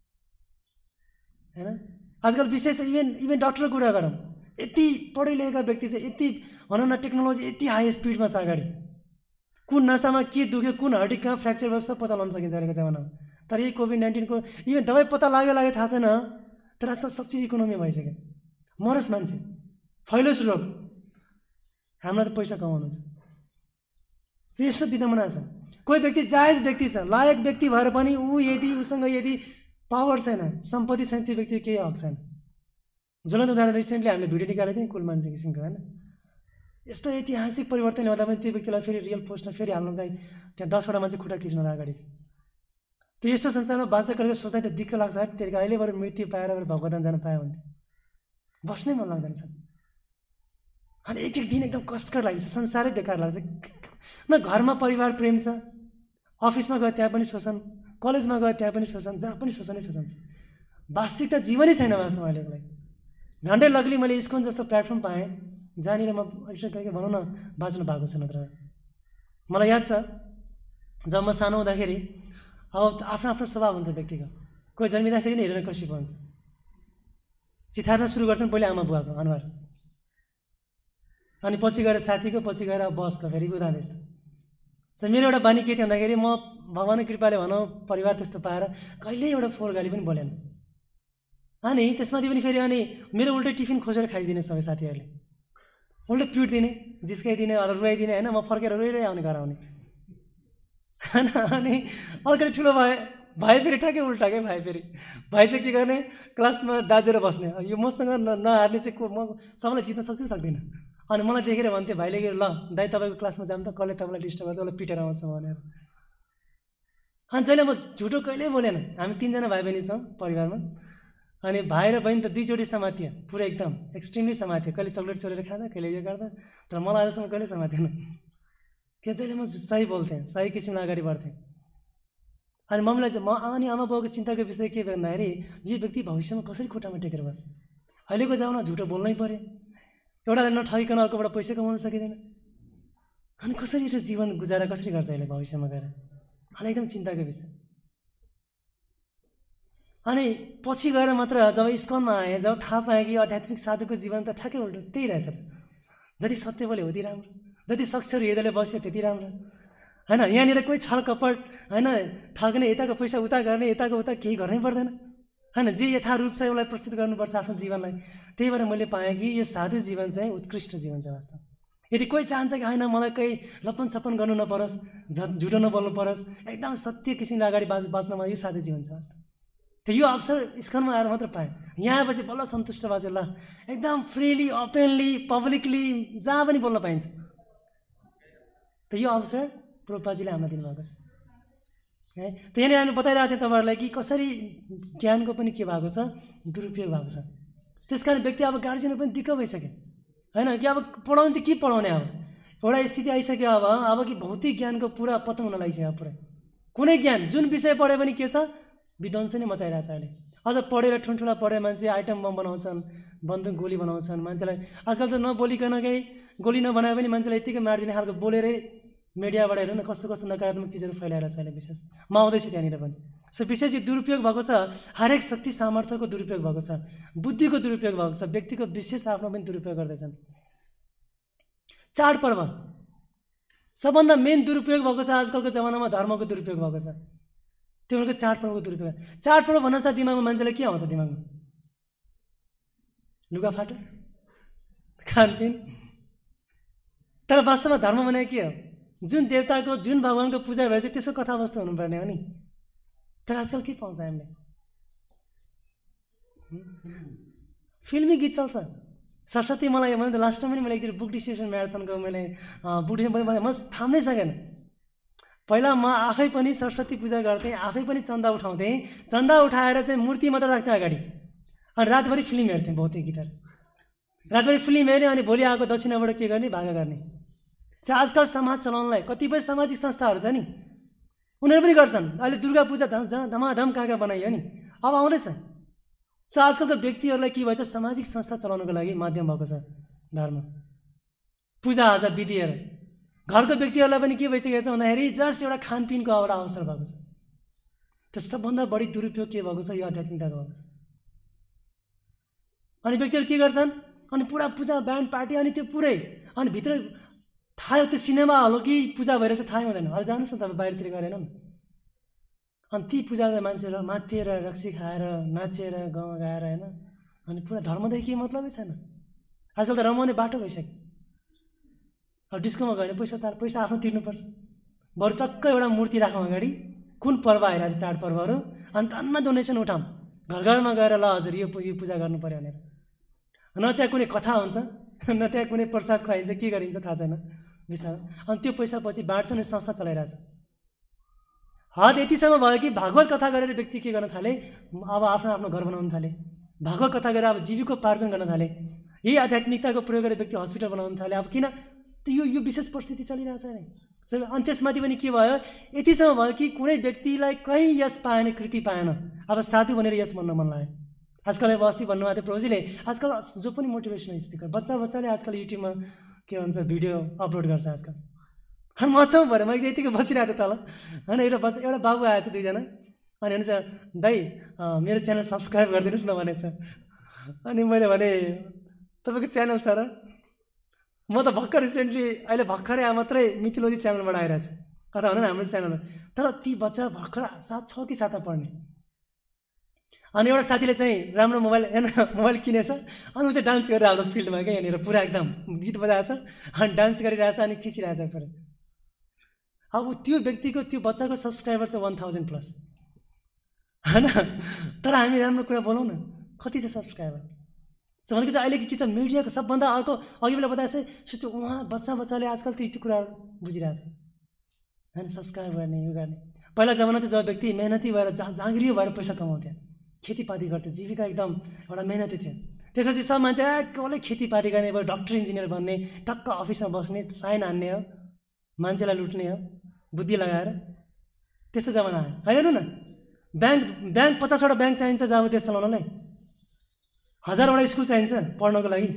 होइन। आजकल विशेष इभन डक्टरको कुरा गरौँ, यति पढे लेखेका व्यक्ति चाहिँ यति भनौँ न टेक्नोलोजी यति हाई स्पिडमा छ अगाडि, कुन नसामा के दुख्यो, कुन हड्डी कहाँ फ्र्याक्चर भयो सब पत्ता लगाउन सकिन्छ अहिलेको जमानामा। तर यही कोभिड-19 इभन दबाई पत्ता लाग्यो थाहा छैन, तर आजकल सब चिज इकोनोमी भइसक्यो। मरोस् मान्छे, फैलोस् रोग, हामीलाई त पैसा कमाउनु छ। यस्तो विडम्बना छ। कोही व्यक्ति जायज व्यक्ति छ, लायक व्यक्ति भएर पनि उसँग यदि पावर छैन, सम्पत्ति छैन, त्यो व्यक्तिको केही हक छैन। ज्वलन्त उदाहरण रिसेन्टली हामीले भिडियो निकालेको थियौँ कुल मान्छे किसिमको होइन। यस्तो ऐतिहासिक परिवर्तन ल्याउँदा पनि त्यो व्यक्तिलाई फेरि रियल पोस्टमा फेरि हाल्नलाई त्यहाँ 10 वटा मान्छे खुट्टा खिच्नुलाई अगाडि छ। त्यो यस्तो संसारमा बाँच्दै गरेको सोच्दा त दिक्क लाग्छ, त्यसको अहिलेबाट मृत्यु पाएर भगवतान जान पायो भने बस्नै मन लाग्दैन साँच्चै। अनि एक दिन एकदम कष्टकर लाग्छ, संसारै बेकार लाग्छ। न घरमा परिवार प्रेम छ, अफिसमा गयो त्यहाँ पनि शोषण, कलेजमा गयो त्यहाँ पनि शोषण, जहाँ पनि शोषणै शोषण छ। वास्तविकता जीवनै छैन वास्तवमा अहिलेको लागि। झन्डै लग्ली मैले इस्कन जस्तो प्लेटफर्म पाएँ जहाँनिर म भनौँ न बाँच्नु भएको छ। नत्र मलाई याद छ जब म सानो हुँदाखेरि अब आफ्नो आफ्नो स्वभाव हुन्छ व्यक्तिको, कोही जन्मिँदाखेरि नै हेरेर कसीको हुन्छ, चिथार्न सुरु गर्छन् पहिले आमा बुवाको अनुहार, अनि पछि गएर साथीको, पछि गएर बसको, फेरि उदाहरण यस्तो। मेरो एउटा बानी के थियो भन्दाखेरि म भगवानको कृपाले भनौँ परिवार त्यस्तो पाएर कहिल्यै एउटा फोहोर गाली पनि बोलेन। अनि त्यसमाथि पनि फेरि अनि मेरो उल्टै टिफिन खोजेर खाइदिने सबै साथीहरूले, उल्टै पिउटिदिने, जिस्काइदिने, रुवाइदिने होइन। म फर्केर रोइरहे आउने घर आउने होइन। अनि अलिकति ठुलो भाइ फेरि ठ्याक्कै उल्टा क्या। भाइ चाहिँ के गर्ने, क्लासमा दाजेर बस्ने, यो मसँग नहार्ने चाहिँ म सबैलाई जित्न सक्छु सक्दिनँ। अनि मलाई देखेर भन्थ्यो भाइले, ल दाइ तपाईँको क्लासमा जाऊँ त, कसले तपाईँलाई डिस्टर्ब गर्छ, उसलाई पिटेर आउँछ भनेर। अनि जहिले म झुटो कहिल्यै बोलेन। हामी 3 जना भाइ बहिनी छौँ परिवारमा, अनि भाइ र बहिनी त 2 जोडी समातियो, पुरा एकदम एक्सट्रिमली समातियो। कहिले चक्लेट चोरेर खाँदा, कहिले यो गर्दा, तर मलाई अहिलेसम्म कहिले समातेन। किन जहिले म सही बोल्थेँ, सही किसिमले अगाडि बढ्थेँ। अनि मम्मीलाई चाहिँ अनि आमा बाउको चिन्ताको विषय के भन्दाखेरि यो व्यक्ति भविष्यमा कसरी खुट्टामा टेकेर बस्छ। अहिलेको जमाना झुटो बोल्नै पर्यो, एउटाले नठगिकन अर्कोबाट पैसा कमाउन सकिँदैन, अनि कसरी यसो जीवन गुजारा कसरी गर्छ अहिले भविष्यमा गएर, मलाई एकदम चिन्ताको विषय। अनि पछि गएर मात्र जब इस्कनमा आएँ, जब थाहा पाएँ कि आध्यात्मिक साधुको जीवन त ठ्याक्कै उल्टो त्यही रहेछ। जति सत्य बोल्यो उति राम्रो, जति सक्छहरू हृदयले बस्यो त्यति राम्रो होइन। यहाँनिर कोही छल कपट होइन, ठग्ने, यताको पैसा उता गर्ने, यताको उता केही गर्नै पर्दैन होइन। जे यथारूप छ उसलाई प्रस्तुत गर्नुपर्छ आफ्नो जीवनलाई। त्यही भएर मैले पाएँ कि यो साधु जीवन चाहिँ उत्कृष्ट जीवन छ वास्तव। यदि कोही चाहन्छ कि होइन मलाई केही लप्पन छप्पन गर्नु नपरोस्, झुटो नबोल्नु परोस्, एकदम सत्य किसिमले अगाडि बाँच्नमा यो साधु जीवन छ वास्तव। त्यो यो अवसर इस्कनमा आएर मात्र पाएँ। यहाँ आएपछि बल्ल सन्तुष्ट बाजे, ल एकदम फ्रिली, ओपनली, पब्लिकली जहाँ पनि बोल्न पाइन्छ। त यो अवसर प्रभुपादजीले हामीलाई दिनुभएको छ है। त यहाँनिर हामी बताइरहेको थियौँ तपाईँहरूलाई कि कसरी ज्ञानको पनि के भएको छ, दुरुपयोग भएको छ। त्यस कारण व्यक्ति अब गार्जियन पनि दिक्क भइसक्यो होइन कि अब पढाउने त के पढाउने, अब एउटा स्थिति आइसक्यो अब कि भौतिक ज्ञानको पुरा पतन हुन लागिसक्यो। पुरै कुनै ज्ञान जुन विषय पढ्यो पनि के छ, विध्वंस नै मचाइरहेको छ अहिले। अझ पढेर ठुल्ठुला पढे मान्छे आइटम बम बनाउँछन्, बन्दुक गोली बनाउँछन्, मान्छेलाई आजकल त नबोलिकन केही गोली नबनाए पनि मान्छेलाई यत्तिकै मारिदिने खालको बोलेरै मिडियाबाट हेर्नु न कस्तो कस्तो नकारात्मक चिजहरू फैलाएर छ अहिले विशेष म आउँदैछु त्यहाँनिर पनि सो विशेष यो दुरुपयोग भएको छ हरेक शक्ति सामर्थ्यको दुरुपयोग भएको छ बुद्धिको दुरुपयोग भएको छ व्यक्तिको विशेष आफ्नो पनि दुरुपयोग गर्दैछन् चाडपर्व सबभन्दा मेन दुरुपयोग भएको छ आजकलको जमानामा धर्मको दुरुपयोग भएको छ त्यो भनेको चाडपर्वको दुरुपयोग चाडपर्व भन्नासाथ दिमागमा मान्छेलाई के आउँछ दिमागमा लुगाफाटा खानपिन तर वास्तवमा धर्म भनेको के हो जुन देवताको जुन भगवानको पूजा भएछ त्यसको कथावस्तु हुनुपर्ने हो नि तर आजकल के पाउँछ हामीले फिल्मी गीत चल्छ सरस्वती मलाई मैले त लास्ट टाइम पनि मैले एकचोटि बुक डिस्ट्रिब्युसन म्याराथनको मैले बुक डिस्ट्रिब्युसन म थाम्नै सकेन पहिला म आफै पनि सरस्वती पूजा गर्थेँ आफै पनि चन्दा उठाउँथेँ चन्दा उठाएर चाहिँ मूर्ति मात्र राख्थेँ अगाडि अनि रातभरि फिल्म हेर्थेँ भौतिक गीतहरू रातभरि फिल्म हेर्ने अनि भोलि आएको दक्षिणाबाट के गर्ने भागा गर्ने चाहिँ आजकल समाज चलाउनलाई कतिपय सामाजिक संस्थाहरू छ नि उनीहरू पनि गर्छन् अहिले दुर्गा पूजा धमाधम कहाँ कहाँ बनाइयो नि अब आउँदैछ सो आजकलको व्यक्तिहरूलाई के भएछ सामाजिक संस्था चलाउनको लागि माध्यम भएको छ धर्म पूजाआजा विधिहरू घरको व्यक्तिहरूलाई पनि के भइसकेको छ भन्दाखेरि जस्ट एउटा खानपिनको एउटा अवसर भएको छ त्यो सबभन्दा बढी दुरुपयोग के भएको छ यो आध्यात्मिकताको भएको छ अनि व्यक्तिहरू के गर्छन् अनि पुरा पूजा ब्यान्ड पार्टी अनि त्यो पुरै अनि भित्र थाहा त्यो सिनेमा हल हो कि पूजा भइरहेछ थाहै हुँदैन अहिले जानुहोस् न तपाईँ बाहिरतिर गरेन अनि ती पूजा मान्छेहरू माथिएर रक्सी खाएर नाचेर गाउँ गाएर होइन अनि पुरा धर्मदेखि केही मतलबै छैन आजकल त रमाउने बाटो भइसक्यो अब डिस्कोमा गयो भने पैसा आफ्नो तिर्नुपर्छ बरु टक्क एउटा मूर्ति राखौँ अगाडि कुन पर्व आइरहेको छ चाडपर्वहरू अनि तन्नमा डोनेसन उठाऊँ घर घरमा गएर ल हजुर यो पूजा गर्नु पऱ्यो भनेर न त्यहाँ कुनै कथा हुन्छ न त्यहाँ कुनै प्रसाद खुवाइन्छ के गरिन्छ थाहा छैन बिस्तारै अनि त्यो पैसा पछि बाँड्छन् संस्था चलाइरहेछ हद यतिसम्म भयो कि भागवत कथा गरेर व्यक्ति के गर्न थाले अब आफ्नो आफ्नो घर बनाउन थाले भागवत कथा गरेर अब जीविकोपार्जन गर्न थाले यही आध्यात्मिकताको प्रयोग गरेर व्यक्ति हस्पिटल बनाउन थाले अब किन यो विशेष परिस्थिति चलिरहेछ नि अनि त्यसमाथि पनि के भयो यतिसम्म भयो कि कुनै व्यक्तिलाई कहीँ यस पाएन कृति पाएन अब साधु भनेर यस भन्न मन लाग्यो आजकल अब अस्ति भन्नुभएको थियो प्रभुजीले आजकल जो पनि मोटिभेसनल स्पिकर बच्चाले आजकल युट्युबमा के भन्छ भिडियो अपलोड गर्छ आजकल अनि मचाउँ भएर मैले यतिकै बसिरहेको थिएँ तल होइन एउटा बाबु आएछ दुईजना अनि भन्छ दाइ मेरो च्यानल सब्सक्राइब गरिदिनुहोस् न भनेछ अनि मैले भने तपाईँको च्यानल छ र म त भर्खर रिसेन्टली अहिले भर्खरै मात्रै मिथिलोजी च्यानलबाट आइरहेछ कता भन न हाम्रो च्यानल तर ती बच्चा भर्खर 6 कि 7 पढ्ने अनि एउटा साथीले चाहिँ राम्रो मोबाइल किनेछ अनि ऊ चाहिँ डान्स गरेर हाम्रो फिल्डमा क्या यहाँनिर पुरा एकदम गीत बजाएको छ अनि डान्स गरिरहेछ अनि खिचिरहेछ पुरा अब त्यो व्यक्तिको त्यो बच्चाको सब्सक्राइबर छ 1000 प्लस होइन तर हामी राम्रो कुरा बोलौँ न कति छ सब्सक्राइबर भनेको चाहिँ अहिले के छ मिडियाको सबभन्दा अर्को अघि बेला बताएछ सोच्छु उहाँ बच्चाले आजकल त्यो कुराहरू बुझिरहेछ होइन सब्सक्राइब गर्ने यो गर्ने पहिला जमाना त जब व्यक्ति मेहनती भएर जाँगिरियो भएर पैसा कमाउँथ्यो खेतीपाती गर्थ्यो जीविका एकदम एउटा मेहनती थियो त्यसपछि सब मान्छे कसले खेतीपाती गर्ने भयो डक्टर इन्जिनियर बन्ने टक्क अफिसमा बस्ने साइन हान्ने हो मान्छेलाई लुट्ने हो बुद्धि लगाएर त्यस्तो जमाना आयो होइन हेर्नु न ब्याङ्क 50वटा ब्याङ्क चाहिन्छ जब देश चलाउनलाई 1000वटा स्कुल चाहिन्छ पढ्नको लागि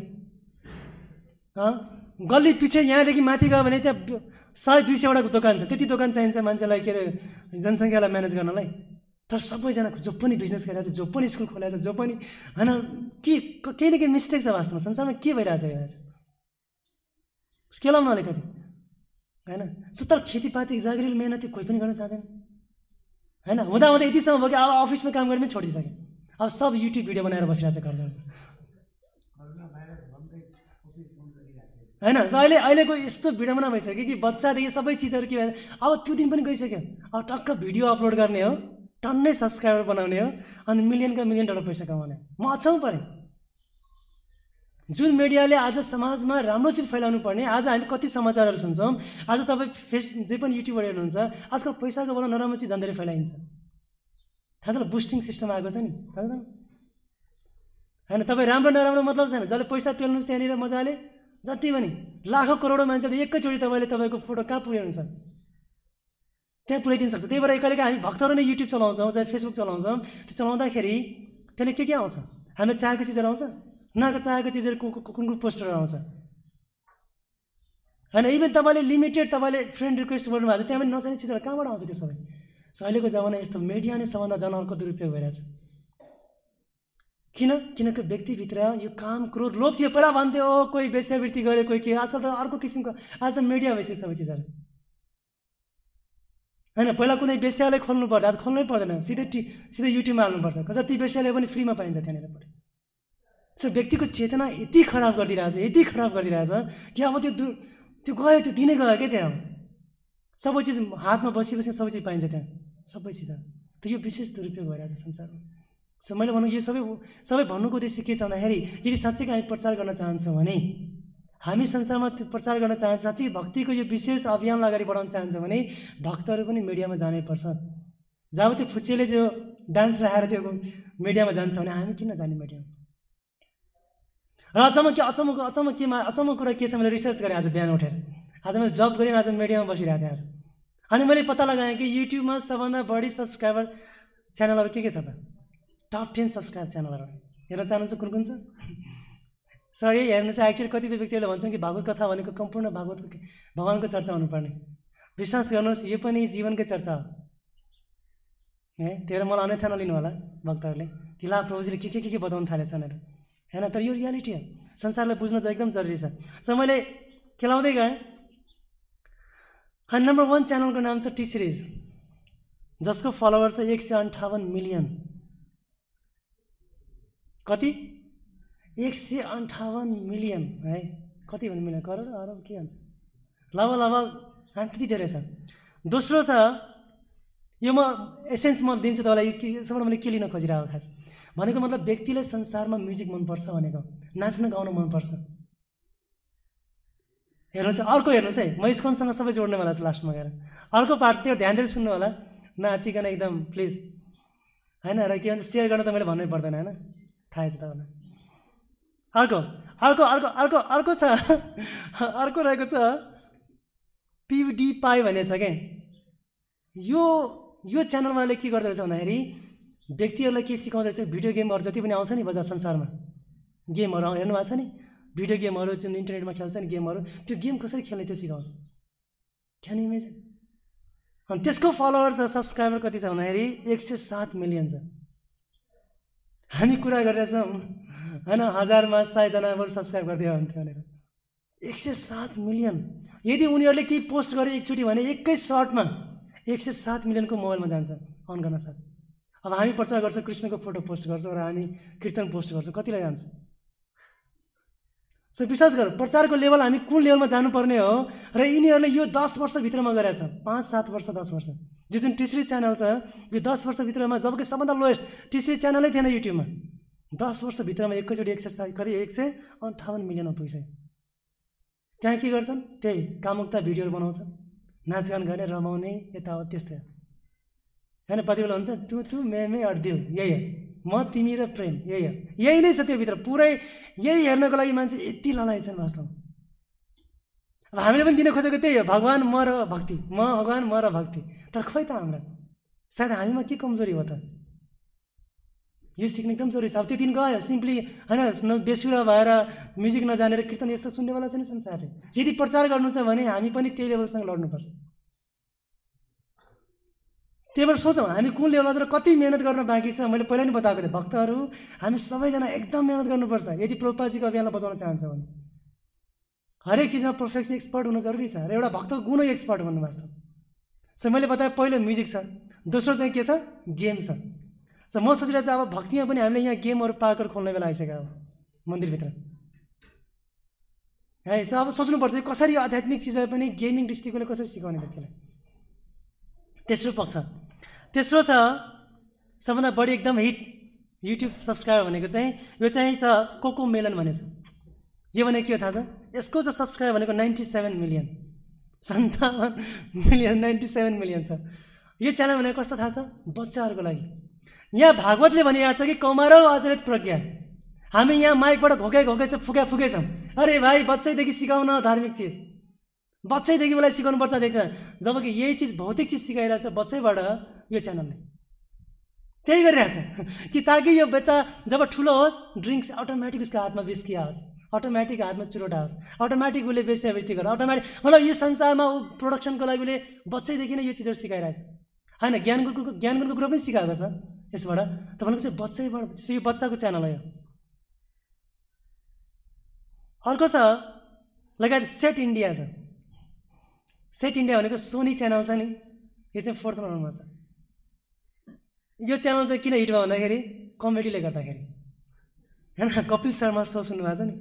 गल्ली पछि यहाँदेखि माथि गयो भने त्यहाँ 100-200वटा दोकान छ त्यति दोकान चाहिन्छ मान्छेलाई के अरे जनसङ्ख्यालाई म्यानेज गर्नलाई तर सबैजना जो पनि बिजनेस गरिरहेछ जो पनि स्कुल खोलेको छ जो पनि होइन केही न केही मिस्टेक छ वास्तवमा संसारमा के भइरहेछ यो केलाउन अलिकति होइन तर खेतीपाती जागिरी मेहनती कोही पनि गर्न चाहँदैन होइन हुँदा यतिसम्म भयो कि अब अफिसमा काम गर्ने पनि छोडिसक्यो अब सब युट्युब भिडियो बनाएर बसिरहेछ घर होइन अहिलेको यस्तो भिडियोमा भइसक्यो कि बच्चादेखि सबै चिजहरू के भएर अब त्यो दिन पनि गइसक्यो अब टक्क भिडियो अपलोड गर्ने हो टन्नै सब्सक्राइबर बनाउने हो अनि मिलियनका मिलियन डलर पैसा कमाउने म अछाउँ परेँ जुन मिडियाले आज समाजमा राम्रो चिज फैलाउनु पर्ने आज हामी कति समाचारहरू सुन्छौँ आज तपाईँ जे पनि युट्युबबाट हेर्नुहुन्छ आजकल पैसाको बल नराम्रो चिज झन्डै फैलाइन्छ थाहा छ बुस्टिङ सिस्टम आएको छ नि थाहा छ होइन तपाईँ राम्रो नराम्रो मतलब छैन जसले पैसा पेल्नुहोस् त्यहाँनिर मजाले जति पनि लाखौँ करोडौँ मान्छेले एकैचोटि तपाईँको फोटो कहाँ पुर्याउनुहुन्छ त्यहाँ पुर्याइदिन सक्छ त्यही भएर कहिलेकाहीँ हामी भक्तहरू नै युट्युब चलाउँछौँ चाहे फेसबुक चलाउँछौँ त्यो चलाउँदाखेरि त्यसले के आउँछ हामीले चाहेको चिजहरू आउँछ चाहेको चिजहरू कुन पोस्टरहरू आउँछ हैन। इभन तपाईँले लिमिटेड तपाईँले फ्रेन्ड रिक्वेस्ट गर्नुभएको छ, त्यहाँ पनि नचाहिने चिजहरू कहाँबाट आउँछ त्यो सबै? अहिलेको जमाना यस्तो मिडिया नै सबभन्दा जनहरूको दुरुपयोग भइरहेछ। किनकि व्यक्तिभित्र यो काम क्रोध लोभ थियो। पहिला भन्थ्यो ओ कोही वेश्यावृत्ति गरे, कोही के। आजकल त अर्को किसिमको, आज त मिडिया भइसक्यो सबै चिजहरू हैन। पहिला कुनै वेश्यालय खोल्नु पर्दा, आज खोल्नै पर्दैन, सिधै युट्युबमा हाल्नुपर्छ। कति वेश्यालय पनि फ्रीमा पाइन्छ त्यहाँनिर। सो व्यक्तिको चेतना यति खराब गरिदिरहेछ कि अब त्यो गयो, त्यो दिनै गयो क्या। त्यहाँ सबै चिज हातमा बसी सबै चिज पाइन्छ त्यहाँ, सबै चिजहरू। त यो विशेष दुरुपयोग भइरहेछ संसारमा। सो मैले भनौँ यो सबै भन्नुको उद्देश्य के छ भन्दाखेरि, यदि साँच्चै हामी प्रचार गर्न चाहन्छौँ भने, हामी संसारमा प्रचार गर्न चाहन्छौँ, साँच्चै भक्तिको यो विशेष अभियानलाई अगाडि बढाउन चाहन्छौँ भने भक्तहरू पनि मिडियामा जानैपर्छ। जब त्यो फुच्चेले त्यो डान्स राखेर त्यो मिडियामा जान्छ भने हामी किन जाने मिडियामा? र अचम्म कुरा के छ, मैले रिसर्च गरेँ आज बिहान उठेर। आज मैले जब गरेँ, आज मिडियामा बसिरहेको थिएँ आज। अनि मैले पत्ता लगाएँ कि युट्युबमा सबभन्दा बढी सब्सक्राइबर च्यानलहरू के छ त? टप 10 सब्सक्राइब च्यानलहरू हेर्न चाहनुहुन्छ कुन छ? सरी हेर्नुहोस्, एक्चुअली कतिपय व्यक्तिहरूले भन्छन् कि भागवत कथा भनेको सम्पूर्ण भगवानको चर्चा हुनुपर्ने। विश्वास गर्नुहोस्, यो पनि जीवनकै चर्चा हो है। त्यही भएर मलाई अन्यथा नलिनु होला भक्तहरूले कि ला प्रभुजीले के बताउनु थालेछ भनेर हैन। तर यो रियालिटी हो, संसारलाई बुझ्न चाहिँ एकदम जरुरी छ। सो मैले खेलाउँदै गएँ। अनि नम्बर 1 च्यानलको नाम छ टी सिरिज, जसको फलोवर छ 158 मिलियन। कति? 158 मिलियन है। कति भन्नु मिलियन? करोड अरब के भन्छ? लगभग त्यति धेरै छ। दोस्रो छ, यो म एसेन्स म दिन्छु तपाईँलाई, यसबाट मैले के लिन खोजिरहेको खास भनेको मतलब व्यक्तिले संसारमा म्युजिक मनपर्छ भनेको, नाच्न गाउन मनपर्छ। हेर्नुहोस्, अर्को हेर्नुहोस् है, म इस्कनसँग सबै जोड्नेवाला छु लास्टमा गएर। अर्को पार्ट छ, त्यो ध्यान दिएर सुन्नु होला, नआत्तिकन एकदम प्लिज हैन। र के भन्छ, सेयर गर्न त मैले भन्नै पर्दैन हैन, थाहै छ तपाईँलाई। अर्को छ, अर्को रहेको छ PewDiePie भन्ने छ क्या। यो च्यानलमाले के गर्दो रहेछ भन्दाखेरि व्यक्तिहरूलाई के सिकाउँदैछ, भिडियो गेमहरू जति पनि आउँछ नि बजार संसारमा, गेमहरू हेर्नु भएको छ नि, भिडियो गेमहरू जुन इन्टरनेटमा खेल्छ नि गेमहरू, त्यो गेम कसरी खेल्ने त्यो सिकाउँछ। Can you imagine? अनि त्यसको फलोवर छ, सब्सक्राइबर कति छ भन्दाखेरि 107 मिलियन छ। हामी कुरा गरिरहेछौँ हैन, 1000मा 100 जना बरु सब्सक्राइब गरिदियो भन्थ्यो भनेर। 107 मिलियन। यदि उनीहरूले केही पोस्ट गरे एकचोटि भने एकै सर्टमा 107 मिलियनको मोबाइलमा जान्छ अन गर्न साथ। अब हामी प्रचार गर्छौँ, कृष्णको फोटो पोस्ट गर्छौँ र हामी कीर्तन पोस्ट गर्छौँ, कतिलाई जान्छ? सो विश्वास गर, प्रचारको लेभल हामी कुन लेभलमा जानुपर्ने हो। र यिनीहरूले यो 10 वर्षभित्रमा गरेछ, 5-7 वर्ष 10 वर्ष। जुन टिसरी च्यानल छ यो 10 वर्षभित्रमा, जबकि सबभन्दा लोएस्ट टिसरी च्यानलै थिएन युट्युबमा, 10 वर्षभित्रमा एकैचोटि 158 मिलियनमा पुगिसक्यो। त्यहाँ के गर्छन्? त्यही कामुकता भिडियोहरू बनाउँछन्, नाचगान गर्ने, रमाउने, यताउति त्यस्तै हैन। कति बेला हुन्छ तु मे अड्दिउ, यही हो, म तिमी र प्रेम, यही नै छ त्यो भित्र। पुरै यही हेर्नको लागि मान्छे यति ललाइछन् वास्तवमा। अब हामीले पनि दिन खोजेको त्यही हो, भगवान म र भक्ति, भगवान म र भक्ति। तर खोइ त हाम्रो सायद हामीमा के कमजोरी हो त? यो सिक्ने एकदम जरुरी छ। अब त्यो दिन गयो सिम्पली हैन, बेसुरा भएर म्युजिक नजानेर कीर्तन यस्तो सुन्नेवाला छैन संसारले। यदि प्रचार गर्नु छ भने हामी पनि त्यही लेभलसँग लड्नुपर्छ। त्यही भएर सोचौँ हामी कुन लेभलमा छ र कति मेहनत गर्न बाँकी छ। मैले पहिला नि बताएको थिएँ, भक्तहरू हामी सबैजना एकदम मेहनत गर्नुपर्छ यदि प्रभुपादजीको अभियानलाई बचाउन चाहन्छौँ भने। हरेक चिजमा पर्फेक्ट एक्सपर्ट हुन जरुरी छ, र एउटा भक्तको गुणै एक्सपर्ट भन्नु वास्तव। सो मैले बताएँ, पहिलो म्युजिक छ, दोस्रो चाहिँ के छ? गेम छ। सो म सोचिरहेको छु अब भक्तिमा पनि हामीले यहाँ गेमहरू पार्कहरू खोल्ने बेला आइसक्यो अब मन्दिरभित्र है। सो अब सोच्नुपर्छ कसरी आध्यात्मिक चिजलाई पनि गेमिङ दृष्टिकोणले कसरी सिकाउने व्यक्तिलाई। तेस्रो छ सबभन्दा बढी एकदम हिट युट्युब सब्सक्राइबर भनेको चाहिँ यो चाहिँ छ कोको मेलन भन्ने छ। यो भने के हो थाहा छ? यसको चाहिँ सब्सक्राइबर भनेको 97 मिलियन, 57 मिलियन, 97 मिलियन छ। यो च्यानल भनेको कस्तो थाहा छ? बच्चाहरूको लागि। यहाँ भागवतले भने आएको छ कि कौमारौ अचरित प्रज्ञा। हामी यहाँ माइकबाट घोके चाहिँ फुके छौँ। अरे भाइ बच्चैदेखि सिकाउन धार्मिक चिज, बच्चैदेखि उसलाई सिकाउनु पर्छ देख्छ। जबकि यही चिज भौतिक चिज सिकाइरहेछ बच्चैबाट यो च्यानलले। त्यही गरिरहेछ कि ताकि यो बच्चा जब ठुलो होस् ड्रिङ्क्स अटोमेटिक उसको हातमा विस्की आओस्, अटोमेटिक हातमा चुरोट आओस्, अटोमेटिक उसले वेश्यावृत्ति गर, अटोमेटिक मतलब यो संसारमा ऊ प्रोडक्सनको लागि उसले बच्चैदेखि नै यो चिजहरू सिकाइरहेछ होइन। ज्ञानगुणको कुरो पनि सिकाएको छ यसबाट। त भनेको चाहिँ बच्चैबाट यो बच्चाको च्यानल हो यो। अर्को छ लगायत सेट इन्डिया छ। सेट इन्डिया भनेको सोनी च्यानल छ नि, यो चाहिँ 4th नम्बरमा छ। यो च्यानल चाहिँ किन हिट भयो भन्दाखेरि कमेडीले गर्दाखेरि हैन। कपिल शर्मा सो सुन्नुभएको छ नि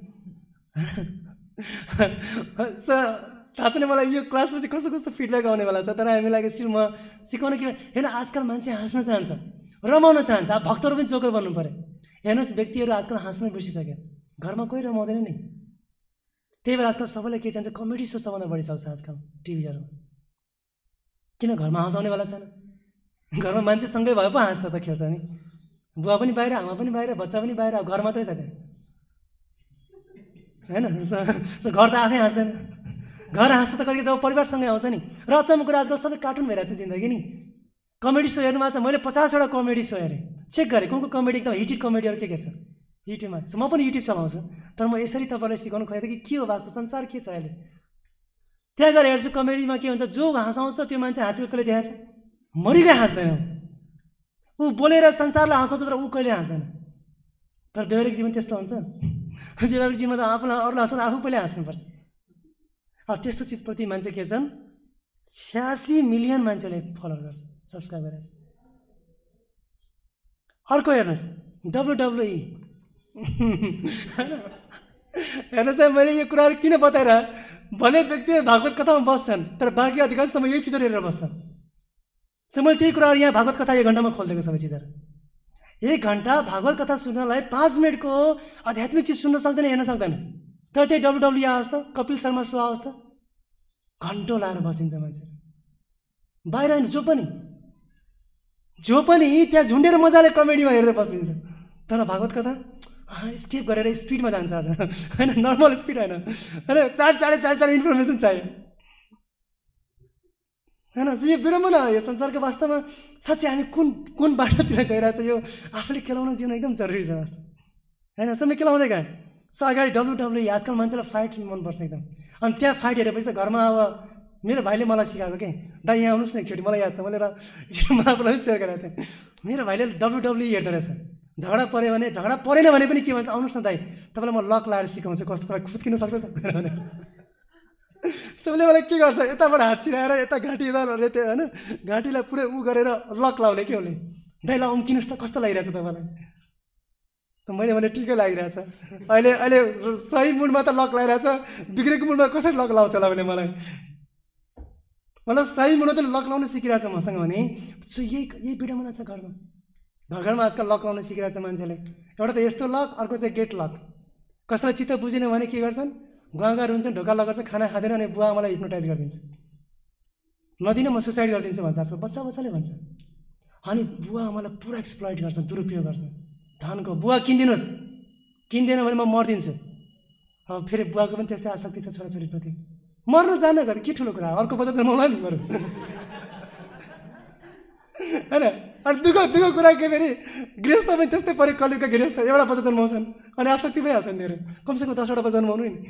थाहा छैन मलाई यो क्लासमा चाहिँ कस्तो कस्तो फिडब्याक आउनेवाला छ। तर हामीलाई स्टिल म सिकाउन के होइन, आजकल मान्छे हाँस्न चाहन्छ, रमाउन चाहन्छ। अब भक्तहरू पनि जोकर बन्नु पऱ्यो। हेर्नुहोस् व्यक्तिहरू आजकल हाँस्न बिर्सिसक्यो, घरमा कोही रमाउँदैन नि। त्यही भएर आजकल सबैलाई के चाहिन्छ, कमेडी सो सबभन्दा बढी चल्छ आजकल टिभीहरूमा। किन घरमा हँसाउनेवाला छैन, घरमा मान्छेसँगै भए पो हाँस्छ त, खेल्छ नि। बुवा पनि बाहिर, आमा पनि बाहिर, बच्चा पनि बाहिर, अब घर मात्रै छ त्यहाँ होइन। घर त आफै हाँस्दैन, घर हाँस्छ त कति जब परिवारसँगै आउँछ नि। र अचम्मको कुरा आजकल सबै कार्टुन भइरहेको छ जिन्दगी नि। कमेडी सो हेर्नु भएको छ, मैले 50वटा कमेडी सो हेरेँ, चेक गरेँ कुन कमेडी एकदम हिटेड कमेडीहरू के छ युट्युबमा। म पनि युट्युब चलाउँछु, तर म यसरी तपाईँलाई सिकाउनु खोजेको थिएँ कि के हो वास्तव संसार के छ अहिले। त्यहाँ गएर हेर्छु कमेडीमा के हुन्छ, जो हँसाउँछ त्यो मान्छे हाँसेको कहिले देखाएको छ, मरिगए हाँस्दैन। ऊ बोलेर संसारलाई हँसाउँछ तर ऊ कहिले हाँस्दैन। तर व्यवहारिक जीवन त्यस्तो हुन्छ। व्यवहारिक जीवनमा त आफूलाई अरूलाई हँसाउँदा आफू पहिले हाँस्नुपर्छ। अब त्यस्तो चिजप्रति मान्छे के छन्, 86 मिलियन मान्छेले फलो गर्छ, सब्सक्राइब गरेछ। अर्को हेर्नुहोस् WWE हेर्नुहोस् है, मैले यो कुराहरू किन बताएर भने व्यक्ति भागवत कथामा बस्छन् तर बाँकी अधिकांश समय यही चिजहरू हेरेर बस्छन्। मैले त्यही कुराहरू यहाँ भागवत कथा 1 घन्टामा खोलिदिएको सबै चिजहरू। 1 घन्टा भागवत कथा सुन्नलाई 5 मिनटको आध्यात्मिक चिज सुन्न सक्दैन, हेर्न सक्दैन। तर त्यही WWE आओस् त, कपिल शर्मा सो आओस् त, घन्टो लाएर बसिन्छ मान्छे बाहिर होइन। जो पनि त्यहाँ झुन्डेर मजाले कमेडीमा हेर्दै बसिदिन्छ। तर भागवत कथा स्टेप गरेर स्पिडमा जान्छ आज होइन, नर्मल स्पिड होइन होइन, 4 इन्फर्मेसन चाहियो होइन। यो विडम्बना हो यो संसारको। वास्तवमा साँच्चै हामी कुन बाटोतिर गइरहेछ, यो आफूले केलाउन जीवन एकदम जरुरी छ वास्तव होइन। समय केलाउँदै गएँ। अगाडि WWE आजकल मान्छेलाई फाइट मनपर्छ एकदम। अनि त्यहाँ फाइट हेरेपछि त घरमा अब मेरो भाइले मलाई सिकाएको के, दाइ यहाँ आउनुहोस् न एकचोटि, मलाई याद छ मैले म आफूलाई सेयर गरेको थिएँ। मेरो भाइले WWE हेर्दो रहेछ, झगडा पऱ्यो भने, झगडा परेन भने पनि के भन्छ, आउनुहोस् न दाइ तपाईँलाई म लक लाएर सिकाउँछु कस्तो तपाईँ खुत्किन सक्छ भने। सबैले मलाई के गर्छ, यताबाट हात छिराएर यता घाँटी यताले त्यो होइन, घाँटीलाई पुरै ऊ गरेर लक लाउने के उसले, दाइ ल उम्किनुहोस् त कस्तो लागिरहेछ तपाईँलाई। त मैले भने ठिकै लागिरहेछ। अहिले सही मुडमा त लक लगाइरहेछ, बिग्रेको मुडमा कसरी लक लाउँछ होला भने मलाई, मतलब सही मुडमा त लक लाउनु सिकिरहेछ मसँग भने। सो यही विडम्बना छ घरमा। घरमा आजकल लक लाउनु सिकिरहेछ मान्छेले। एउटा त यस्तो लक, अर्को चाहिँ गेट लक। कसैलाई चित्त बुझेन भने के गर्छन्, गाउँघर हुन्छन्, ढोका लगाउँछ, खाना खाँदैन, अनि बुवा मलाई हिप्नोटाइज गरिदिन्छ, नदिन म सुसाइड गरिदिन्छु भन्छ आजकल बच्चाले भन्छ। अनि बुवा मलाई पुरा एक्सप्लोइट गर्छ, दुरुपयोग गर्छ धनको। बुवा किनिदिनुहोस्, किन्दैन भने म मरिदिन्छु। अब फेरि बुवाको पनि त्यस्तै आसक्ति छ छोराछोरीप्रति। मर्न जान गरे के ठुलो कुरा, अर्को बच्चा जन्माउला नि बरु होइन। अनि दुःख कुरा के फेरि गृहस्थ पनि त्यस्तै पऱ्यो, कलियुगका गृहस्थ एउटा बच्चा जन्माउँछन् अनि आसक्ति भइहाल्छन् धेरै, कमसेकम 10वटा बच्चा जन्माउनु नि।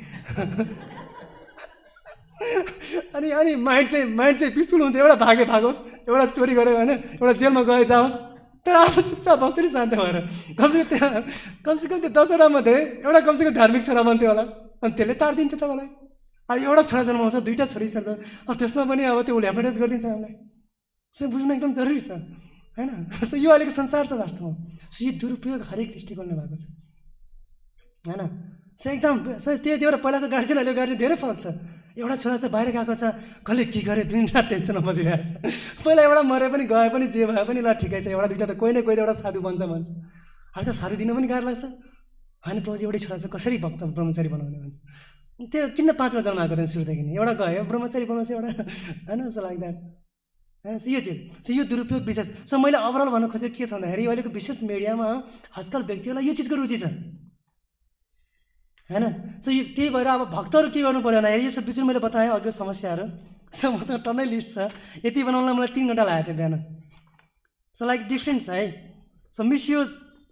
अनि माइन्ड चाहिँ पिसफुल हुन्थ्यो। एउटा भागोस्, एउटा चोरी गऱ्यो होइन, एउटा जेलमा गए जाओस्, तर आफू चुपचाप बस्दै शान्त भएर। कमसेकम त्यो 10वटा मध्ये एउटा कमसेकम धार्मिक छोरा बन्थ्यो होला, अनि त्यसले तारिदिन्थ्यो तपाईँलाई। अब एउटा छोरा जन्माउँछ, 2टा छोरी छ, अब त्यसमा पनि अब त्यो उसले एडभर्टाइज गरिदिन्छ हामीलाई। सो बुझ्नु एकदम जरुरी छ होइन। सो यो अहिलेको संसार छ वास्तवमा। सो यो दुरुपयोग हरेक दृष्टिकोणले भएको छ होइन। सो एकदम त्यही भएर पहिलाको गार्जियन अहिलेको गार्जियन धेरै फरक छ। एउटा छोरा चाहिँ बाहिर गएको छ, कसले के गरे दिन रात टेन्सनमा बसिरहेको छ। पहिला एउटा मरे पनि गए पनि जे भए पनि ल ठिकै छ, एउटा 2टा त कोही न कोही एउटा साधु भन्छ। आजकल साधु दिनु पनि गाह्रो लाग्छ होइन। प्रभुजी एउटै छोरा छ कसरी भक्त ब्रह्मचारी बनाउने भन्छ। त्यो किन 5मा जन्माएको थिएन सुरुदेखि नै, एउटा गयो ब्रह्मचारी बनाउँछ एउटा होइन, जस्तो लाग्दा होइन। यो चिज यो दुरुपयोग विशेष। सो मैले ओभरअल भन्न खोजेको के छ भन्दाखेरि अहिलेको विशेष मिडियामा आजकल व्यक्तिहरूलाई यो चिजको रुचि छ होइन। सो त्यही भएर अब भक्तहरू के गर्नु पऱ्यो भन्दाखेरि यो सब बिचमा मैले बताएँ अघि समस्याहरू। सो मसँग टन्नै लिस्ट छ, यति बनाउनलाई मलाई 3 घन्टा लागेको थियो बिहान। सो लाइक डिफ्रेन्ट छ है। सो मिसयुज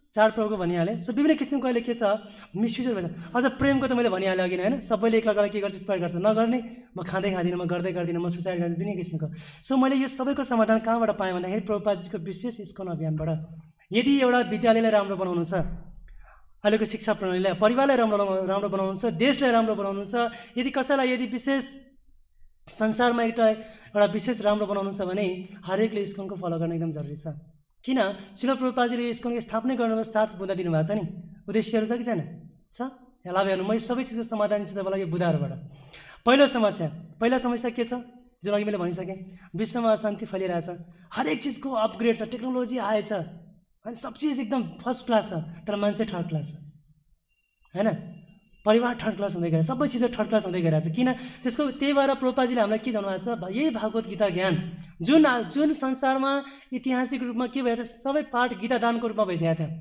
चाडपर्वको भनिहालेँ। सो विभिन्न किसिमको अहिले के छ मिसयुज भइरहेछ। अझ प्रेमको त मैले भनिहालेँ अघि नै होइन, सबैले एकअर्कालाई के गर्छ स्प्रेड गर्छ, नगर्ने म खाँदै खाँदिनँ, म गर्दै गर्दिनँ, म सुसाइड गर्दिनँ, दुनियाँ किसिमको। सो मैले यो सबैको समाधान कहाँबाट पाएँ भन्दाखेरि प्रभुपादजीको विशेष इस्कन अभियानबाट। यदि एउटा विद्यालयलाई राम्रो बनाउनु छ, अहिलेको शिक्षा प्रणालीलाई, परिवारलाई राम्रो बनाउनु छ, देशलाई राम्रो बनाउनु छ, यदि कसैलाई यदि विशेष संसारमा एउटा विशेष राम्रो बनाउनु छ भने हरेकले इस्कनको फलो गर्न एकदम जरुरी छ। किन? श्रील प्रभुपादजीले यो इस्कनको स्थापना गर्नुमा 7 बुँदा दिनुभएको छ नि, उद्देश्यहरू छ कि छैन? छ। यसलाई हेर्नु, म सबै चिजको समाधान छ तपाईँलाई यो बुँदाहरूबाट। पहिला समस्या के छ? जुन अघि मैले भनिसकेँ, विश्वमा अशान्ति फैलिरहेछ, हरेक चिजको अपग्रेड छ, टेक्नोलोजी आएछ, अनि सब चिज एकदम फर्स्ट क्लास छ, तर मान्छे थर्ड क्लास छ हैन? परिवार थर्ड क्लास हुँदै गयो, सबै चिज थर्ड क्लास हुँदै गइरहेछ। किन? त्यसको त्यही भएर प्रभुपादजीले हामीलाई के भन्नुभएको छ, यही भागवत गीता ज्ञान जुन संसारमा ऐतिहासिक रूपमा के भइरहेको थियो, सबै पाठ गीता दानको रूपमा भइसकेको थियो।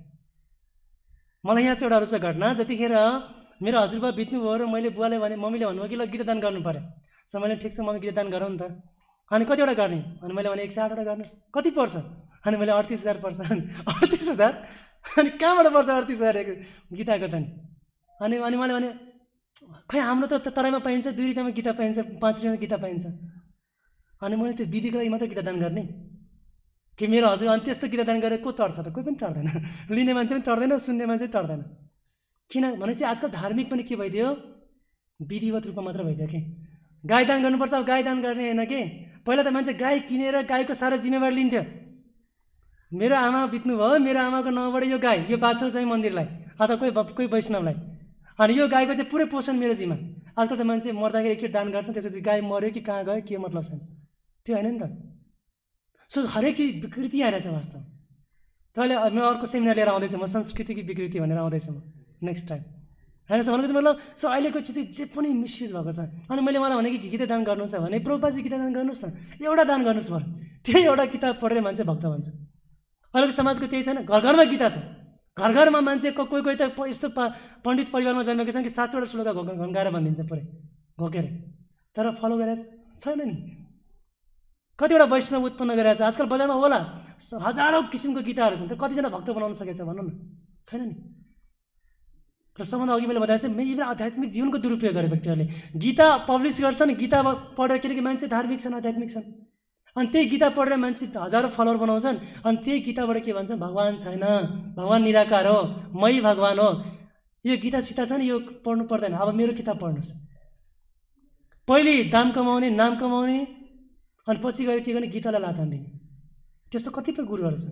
मलाई यहाँ चाहिँ एउटा रोचक घटना, जतिखेर मेरो हजुरबा बित्नुभयो र मैले बुवाले भने, मम्मीले भन्नुभयो कि ल गीता दान गर्नु पर्यो। सो मैले ठिक छ मम्मी गीता दान गरौँ नि त। अनि कतिवटा गर्ने? अनि मैले भने 108वटा गर्नुहोस्। कति पर्छ? अनि मैले 38,000 पर्छ। 38,000? अनि कहाँबाट पर्छ 38,000 गीताको त नि? अनि मैले भने खै हाम्रो त तराईमा पाइन्छ 2 रुपियाँमा गीता पाइन्छ, 5 रुपियाँमा गीता पाइन्छ। अनि मैले त्यो विधिको लागि मात्र गीता दान गर्ने कि मेरो हजुर? अनि त्यस्तो गीता दान गरेर को तर्छ त? कोही पनि तर्दैन, लिने मान्छे पनि तर्दैन, सुन्ने मान्छे पनि तर्दैन। किन भने चाहिँ आजकल धार्मिक पनि के भइदियो, विधिवत रूपमा मात्र भइदियो कि गाई दान गर्नुपर्छ। अब गाई दान गर्ने होइन कि, पहिला त मान्छे गाई किनेर गाईको सारा जिम्मेवारी लिन्थ्यो। मेरो आमा बित्नुभयो, मेरो आमाको नाउँबाट यो गाई, यो बाछो चाहिँ मन्दिरलाई अथवा कोही वैष्णवलाई, अनि यो गाईको चाहिँ पुरै पोषण मेरो जिम्मा। आजकल त मान्छे मर्दाखेरि एकचोटि दान गर्छ, त्यसपछि गाई मऱ्यो कि कहाँ गयो के मतलब छैन, त्यो होइन नि त। सो हरेक चिज विकृति आइरहेछ वास्तव। तैँले म अर्को सेमिनार लिएर आउँदैछु, म संस्कृतिकी विकृति भनेर आउँदैछु म नेक्स्ट टाइम होइन। सो भनेको चाहिँ मतलब सो अहिलेको चिज जे पनि मिसयुज भएको छ। अनि मैले मलाई भने कि गीता दान गर्नु छ भने प्रभुपादजी गीता दान गर्नुहोस् न, एउटा दान गर्नुहोस् भयो, त्यही एउटा किताब पढेर मान्छे भक्त भन्छ। अहिलेको समाजको त्यही छैन, घर घरमा गीता छ, घर घरमा मान्छेको कोही त यस्तो पण्डित परिवारमा जन्मेको छन् कि 700वटा श्लोक घन्काएर भनिदिन्छ पुरै घोकेर, तर फलो गरेर छैन नि। कतिवटा वैष्णव उत्पन्न गरेर छ आजकल बजारमा होला, हजारौँ किसिमको गीताहरू छन्, तर कतिजना भक्त बनाउन सकेछ भन्नु न? छैन नि। र सबभन्दा अघि मैले बताएँ इभन आध्यात्मिक जीवनको दुरुपयोग गरे व्यक्तिहरूले गीता पब्लिस गर्छन्, गीता पढेर, किनकि मान्छे धार्मिक छन्, आध्यात्मिक छन्, अनि त्यही गीता पढेर मान्छे हजारौँ फलोवर बनाउँछन्, अनि त्यही गीताबाट के भन्छन्, भगवान् छैन, भगवान् निराकार हो, मै भगवान् हो। यो गीता सीता छ नि, यो पढ्नु पर्दैन, अब मेरो किताब पढ्नुहोस्। पहिले दाम कमाउने, नाम कमाउने, अनि पछि गएर के गर्ने, गीतालाई लात हान्दिने, त्यस्तो कतिपय गुरुहरू छ।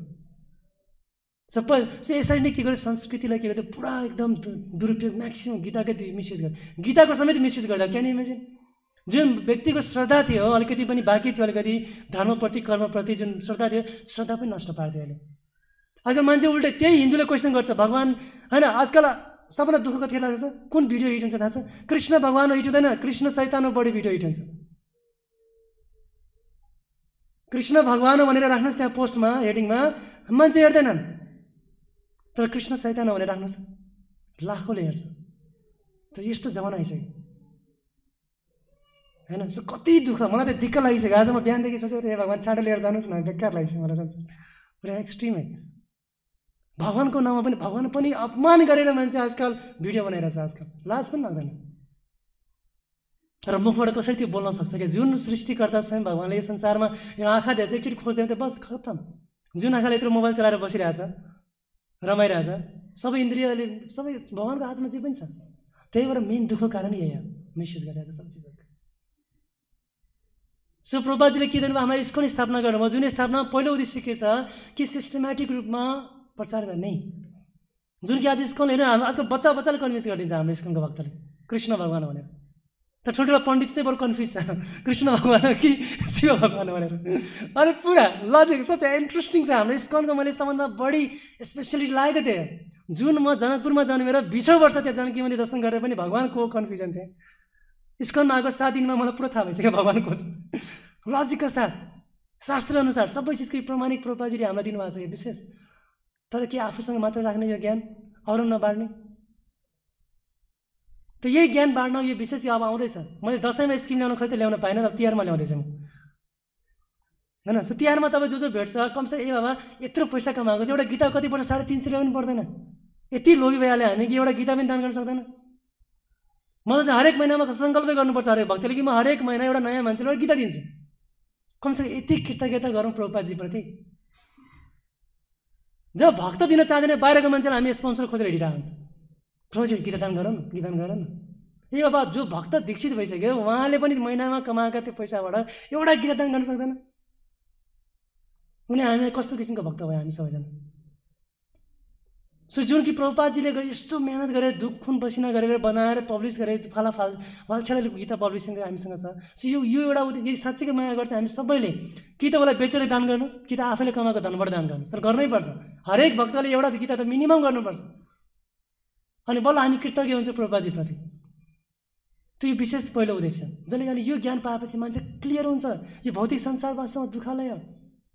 यसरी नै के गर्यो, संस्कृतिलाई के गर्यो पुरा एकदम दुरुपयोग, म्याक्सिमम् गीताकै मिसयुज गर्यो, गीताको समेत मिसयुज गर्दा। Can imagine? जुन व्यक्तिको श्रद्धा थियो, अलिकति पनि बाँकी थियो, अलिकति धर्मप्रति कर्मप्रति जुन श्रद्धा थियो, श्रद्धा पनि नष्ट पार्थ्यो अहिले। आजकल मान्छे उल्टै त्यही हिन्दूले क्वेसन गर्छ, भगवान् होइन। आजकल सबभन्दा दुःख कति लाग्छ, कुन भिडियो हिट हुन्छ थाहा छ? कृष्ण भगवान् हिट हुँदैन, कृष्ण शैतान हो बढी भिडियो हिट हुन्छ। कृष्ण भगवान् भनेर राख्नुहोस् त्यहाँ पोस्टमा, हेडिङमा, मान्छे हेर्दैनन्, तर कृष्ण शैतान भनेर राख्नुहोस् त लाखौँले हेर्छ। त यस्तो जमाना आइसक्यो होइन। सो कति दुःख, मलाई त दिक्क लागिसक्यो। आज म बिहानदेखि सोचेको थिएँ भगवान् छाँडो लिएर जानुहोस् न, बेकार लागिसक्यो मलाई। जान्छ पुरा एक्सट्रिम है। भगवान्को नाममा पनि भगवान् पनि अपमान गरेर मान्छे आजकल भिडियो बनाइरहेछ, आजकल लाज पनि लाग्दैन। र मुखबाट कसरी त्यो बोल्न सक्छ कि जुन सृष्टिकर्ता स्वयं भगवान्ले यो संसारमा यो आँखा दिएछ, एकचोटि खोज्दैन त बस खत्तम। जुन आँखाले यत्रो मोबाइल चलाएर बसिरहेछ, रमाइरहेछ, सबै इन्द्रियले सबै भगवान्को हातमा जे पनि छ। त्यही भएर मेन दुःखको कारण यही हो, मिसयुज गरिरहेछ सब चिजहरू। सो प्रभुपादजीले के दिनुभयो हामीलाई, इस्कन स्थापना गर्नुभयो, जुन स्थापना पहिलो उद्देश्य के छ कि सिस्टमेटिक रूपमा प्रचार गर्ने। जुन कि आज इस्कन हेर्नु, हामी आजकल बच्चाले कन्भिन्स गरिदिन्छ हाम्रो इस्कनको भक्तले कृष्ण भगवान् भनेर, तर ठुल्ठुलो पण्डित चाहिँ बरु कन्फ्युज छ कृष्ण भगवान् हो कि शिव भगवान् भनेर। अनि पुरा लजिक सच इन्ट्रेस्टिङ छ। हाम्रो इस्कनको मैले सबभन्दा बढी स्पेसलिटी लागेको थिएँ, जुन म जनकपुरमा जन्मेर 20 वर्ष त्यहाँ जानकी मन्दिर दर्शन गरेर पनि भगवान्को कन्फ्युजन थिएँ। इस्कनमा आएको 7 दिनमा मलाई पुरा थाहा भइसक्यो भगवान्को लजिकको साथ, शास्त्र अनुसार सबै चिजको प्रमाणिक प्रभुपादजीले हामीलाई दिनुभएको छ यो विशेष। तर के आफूसँग मात्र राख्ने यो ज्ञान, अरू नबाड्ने? त यही ज्ञान बाँड्न यो विशेष यो अब आउँदैछ। मैले दसैँमा स्किम ल्याउन खोजेँ ल्याउन पाएन, अब तिहारमा ल्याउँदैछु म। हैन। सो तिहारमा तपाईँ जो भेट्छ कमसे ए बाबा यत्रो पैसा कमाएको छ, एउटा गीता कति पर्छ? 350 रुपियाँ पनि पर्दैन। यति लोभी भइहाल्यो हामी कि एउटा गीता पनि दान गर्न सक्दैन। म त चाहिँ हरेक महिनामा सङ्कल्पै गर्नुपर्छ हरेक भक्तले कि म हरेक महिना एउटा नयाँ मान्छेलाई एउटा गीता दिन्छु। कमसेकम यति कृतज्ञता गरौँ प्रभुपादजीप्रति। जब भक्त दिन चाहँदैन बाहिरको मान्छेलाई हामी स्पोन्सर खोजेर हिँडिरहेको हुन्छ, प्रभुजी गीता दान गरौँ न, गीता दान गरौँ न। ए बाबा जो भक्त दीक्षित भइसक्यो उहाँले पनि महिनामा कमाएका त्यो पैसाबाट एउटा गीता दान गर्न सक्दैन। उनी हामी कस्तो किसिमको भक्त भयो हामी सबैजना। सो जुन कि प्रभुपादजीले यस्तो मेहनत गरेर दुख खुन पसिना गरेर बनाएर पब्लिस गरेर वालछेलाले गीता पब्लिसिङ गरेर हामीसँग छ। सो यो एउटा यदि साँच्चैको माया गर्छ हामी सबैले कि त उसलाई बेचेर दान गर्नुहोस् कि त आफैले कमाएको धनबाट दान गर्नुहोस्, तर गर्नै पर्छ। हरेक भक्तले एउटा गीता त मिनिमम गर्नुपर्छ। अनि बल्ल हामी कृतज्ञ हुन्छौँ प्रभुपादजीप्रति। त्यो विशेष पहिलो उद्देश्य। जसले अनि यो ज्ञान पाएपछि मान्छे क्लियर हुन्छ यो भौतिक संसार वास्तवमा दुःखालय हो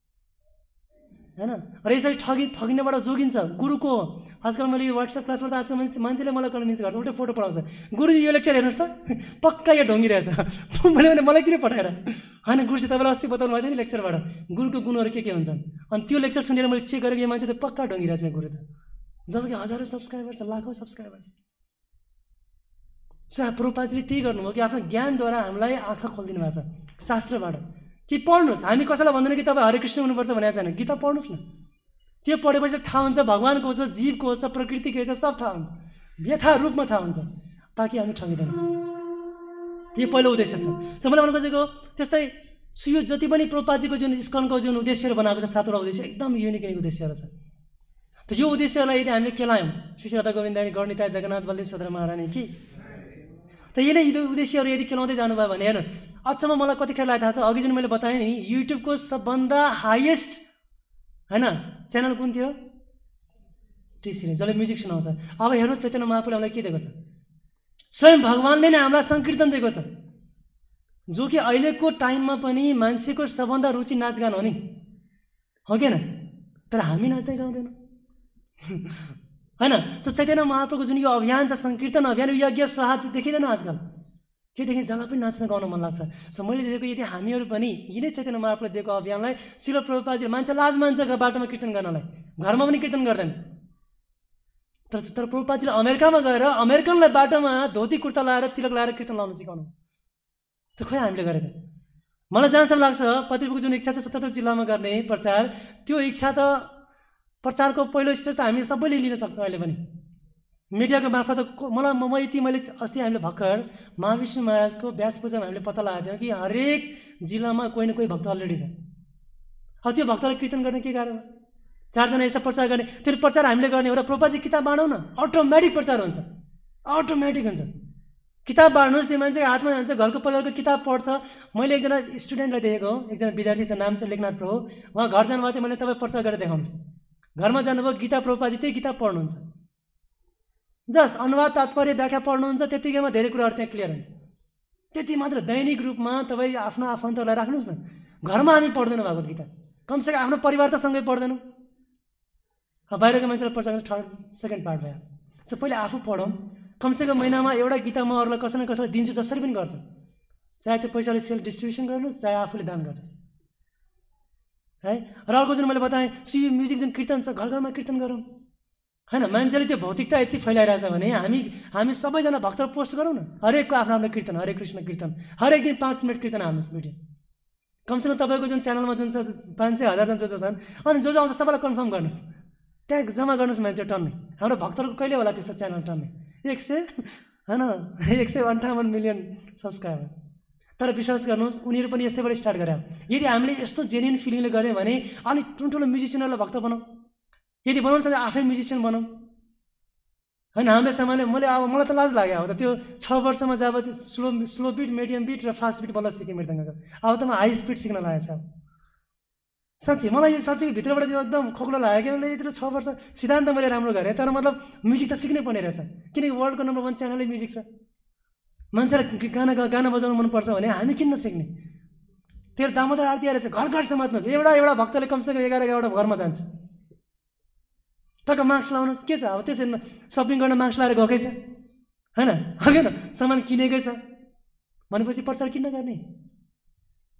हैन। र यसरी ठगिनेबाट जोगिन्छ। गुरुको आजकल मैले यो व्हाट्सएप क्लासबाट आजकल मान्छेले मलाई कन्भिन्स गर्छ, उल्टै फोटो पठाउँछ, गुरुजी यो लेक्चर हेर्नुहोस् त पक्का यो ढोङ्गी रहेछ। मैले भने मलाई किन पठाएर होइन गुरुजी तपाईँलाई अस्ति बताउनु भएको थियो नि लेक्चरबाट गुरुको गुणहरू के हुन्छन्। अनि त्यो लेक्चर सुनेर मैले चेक गरेको यो मान्छे त पक्का ढोङ्गी रहेछ गुरु त, जबकि हजारौँ सब्सक्राइबर छ, लाखौँ सब्सक्राइबर छ। प्रभुपादजीले त्यही गर्नुभयो कि आफ्नो ज्ञानद्वारा हामीलाई आँखा खोलिदिनु भएको छ शास्त्रबाट कि पढ्नुहोस्। हामी कसैलाई भन्दैन कि तपाईँ हरे कृष्ण हुनुपर्छ भनेको छैन, गीता पढ्नुहोस् न। त्यो पढेपछि थाहा हुन्छ भगवान्को छ, जीवको छ, प्रकृतिको छ, सब थाहा हुन्छ, यथा रूपमा थाहा हुन्छ, ताकि हामी ठगिँदैन। त्यो पहिलो उद्देश्य छ। सो मैले भन्नु खोजेको त्यस्तै यो जति पनि प्रभुपादजीको जुन इस्कनको जुन उद्देश्यहरू बनाएको छ 7वटा उद्देश्य एकदम युनिक उद्देश्यहरू छ। त यो उद्देश्यलाई यदि हामीले केलायौँ श्री श्री राधा गोविन्दानी गणिता जगन्नाथ बलदेव सुभद्रा महारानी कि त यिनै उद्देश्यहरू यदि केलाउँदै जानुभयो भने हेर्नुहोस् अचम्म मलाई कतिखेर लाग्यो थाहा छ। अघि जुन मैले बताएँ नि युट्युबको सबभन्दा हाइएस्ट हैन च्यानल कुन थियो? टी सिरिज, जसले म्युजिक सुनाउँछ। अब हेर्नुहोस् चैतन्य महाप्रभुले हामीलाई के दिएको छ? स्वयं भगवान्ले नै हामीलाई सङ्कीर्तन दिएको छ, जो कि अहिलेको टाइममा पनि मान्छेको सबभन्दा रुचि नाचगान हो नि, हो कि तर हामी नाच्दै गाउँदैनौँ हैन। चैतन्य महाप्रभुको जुन यो अभियान छ सङ्कीर्तन अभियान, यो यज्ञ स्वाहा देखिँदैन आजकल, के देखि जसलाई पनि नाच्न गाउन मन लाग्छ। सो मैले देखेको यदि हामीहरू पनि यिनै चैतन्य महाप्रभुले दिएको अभियानलाई श्रील प्रभुपादजी मान्छे लाज मान्छ बाटोमा कीर्तन गर्नलाई, घरमा पनि कीर्तन गर्दैन। तर प्रभुपादजीले अमेरिकामा गएर अमेरिकनलाई बाटोमा धोती कुर्ता लाएर तिलक लाएर कीर्तन लाउन सिकाउनु, त खोइ हामीले गरेको। मलाई जहाँसम्म लाग्छ पतिको जुन इच्छा छ 77 जिल्लामा गर्ने प्रचार, त्यो इच्छा त प्रचारको पहिलो स्टेज त हामी सबैले लिन सक्छौँ। अहिले पनि मिडियाको मार्फत मैले अस्ति हामीले भर्खर महाविष्णु महाराजको व्यास पूजामा हामीले पत्ता लगाएको थियौँ कि हरेक जिल्लामा कोही न कोही भक्त अलरेडी छ। अब त्यो भक्तलाई कीर्तन गर्ने के गाह्रो? 4 जना यसो प्रचार गर्ने, त्यो प्रचार हामीले गर्ने एउटा प्रभुपादजी किताब बाँडौँ न, अटोमेटिक प्रचार हुन्छ, अटोमेटिक हुन्छ। किताब बाँड्नुहोस्, त्यो मान्छेको हातमा जान्छ, घरको परिवारको किताब पढ्छ। मैले एकजना स्टुडेन्टलाई देखेको, एकजना विद्यार्थी छ, नाम छ लेखनाथ प्रभु, उहाँ घर जानुभएको थियो, मैले तपाईँ प्रचार गरेर देखाउनुहोस्। घरमा जानुभयो, गीता प्रभुपादजी त्यही किताब पढ्नुहुन्छ, जस्ट अनुवाद तात्पर्य व्याख्या पढ्नुहुन्छ, त्यतिकैमा धेरै कुराहरू त्यहाँ क्लियर हुन्छ। त्यति मात्र दैनिक रूपमा तपाईँ आफ्नो आफन्तहरूलाई राख्नुहोस् न। घरमा हामी पढ्दैनौँ भागवत गीता, कमसेकम आफ्नो परिवार त सँगै पढ्दैनौँ, बाहिरको मान्छेलाई प्रचार थर्ड सेकेन्ड पार्ट भयो। सो पहिला आफू पढौँ, कमसेकम महिनामा एउटा गीता म अरूलाई कसैलाई कसैलाई दिन्छु, जसरी पनि गर्छ, चाहे त्यो पैसाले सेल्फ डिस्ट्रिब्युसन गर्नुहोस् चाहे आफूले दान गर्नुहोस् है। र अर्को जुन मैले बताएँ यो म्युजिक जुन कीर्तन छ घर घरमा कीर्तन गरौँ हैन। मान्छेले त्यो भौतिकता यति फैलाइरहेछ भने हामी सबैजना भक्तहरू पोस्ट गरौँ न, हरेकको आफ्नो आफ्नो कीर्तन, हरे कृष्ण कीर्तन, हरेक दिन 5 मिनट कीर्तन हाल्नुहोस् भिडियो। कमसेकम तपाईँको जुन च्यानलमा जुन छ 500,000 जन जो छन्, अनि जो आउँछ सबैलाई कन्फर्म गर्नुहोस्, त्यहाँ जम्मा गर्नुहोस् मान्छे टन्नै। हाम्रो भक्तहरूको कहिले होला त्यस्तो च्यानल टन्नै? 158 मिलियन सब्सक्राइबर। तर विश्वास गर्नुहोस् उनीहरू पनि यस्तैबाट स्टार्ट गरे। यदि हामीले यस्तो जेन्युन फिलिङले गऱ्यौँ भने अलिक ठुल्ठुलो म्युजिसियनहरूलाई भक्त बनाऊ, यदि बनाउनु सक्छ आफै म्युजिसियन बनाऊ हैन। हाम्रो सामान्य मलाई त लाज लाग्यो। अब त त्यो 6 वर्षमा जब स्लो बिट, मिडियम बिट र फास्ट बिट बल्ल सिकेँ मृदङ्गको, अब त म हाई स्पिड सिक्न लागेको छ। साँच्चै मलाई यो साँच्चै भित्रबाट त्यो एकदम खोक्लो लाग्यो कि मैले यत्रो 6 वर्ष सिद्धान्त मैले राम्रो गरेँ, तर मतलब म्युजिक त सिक्नै पर्ने रहेछ, किनकि वर्ल्डको नम्बर 1 च्यानलै म्युजिक छ। मान्छेलाई गाना बजाउनु मनपर्छ भने हामी किन नसिक्ने? त्यो दामोदर आरती आएर चाहिँ घर घर समात्नुहोस्, एउटा भक्तले कमसेकम 11 घरमा जान्छ। टक्क मास्क लाउनुहोस्, के छ अब त्यसरी सपिङ गर्न मास्क लाएर गएकै छ हैन, हगेन सामान किनेकै छ भनेपछि प्रचार किन गर्ने?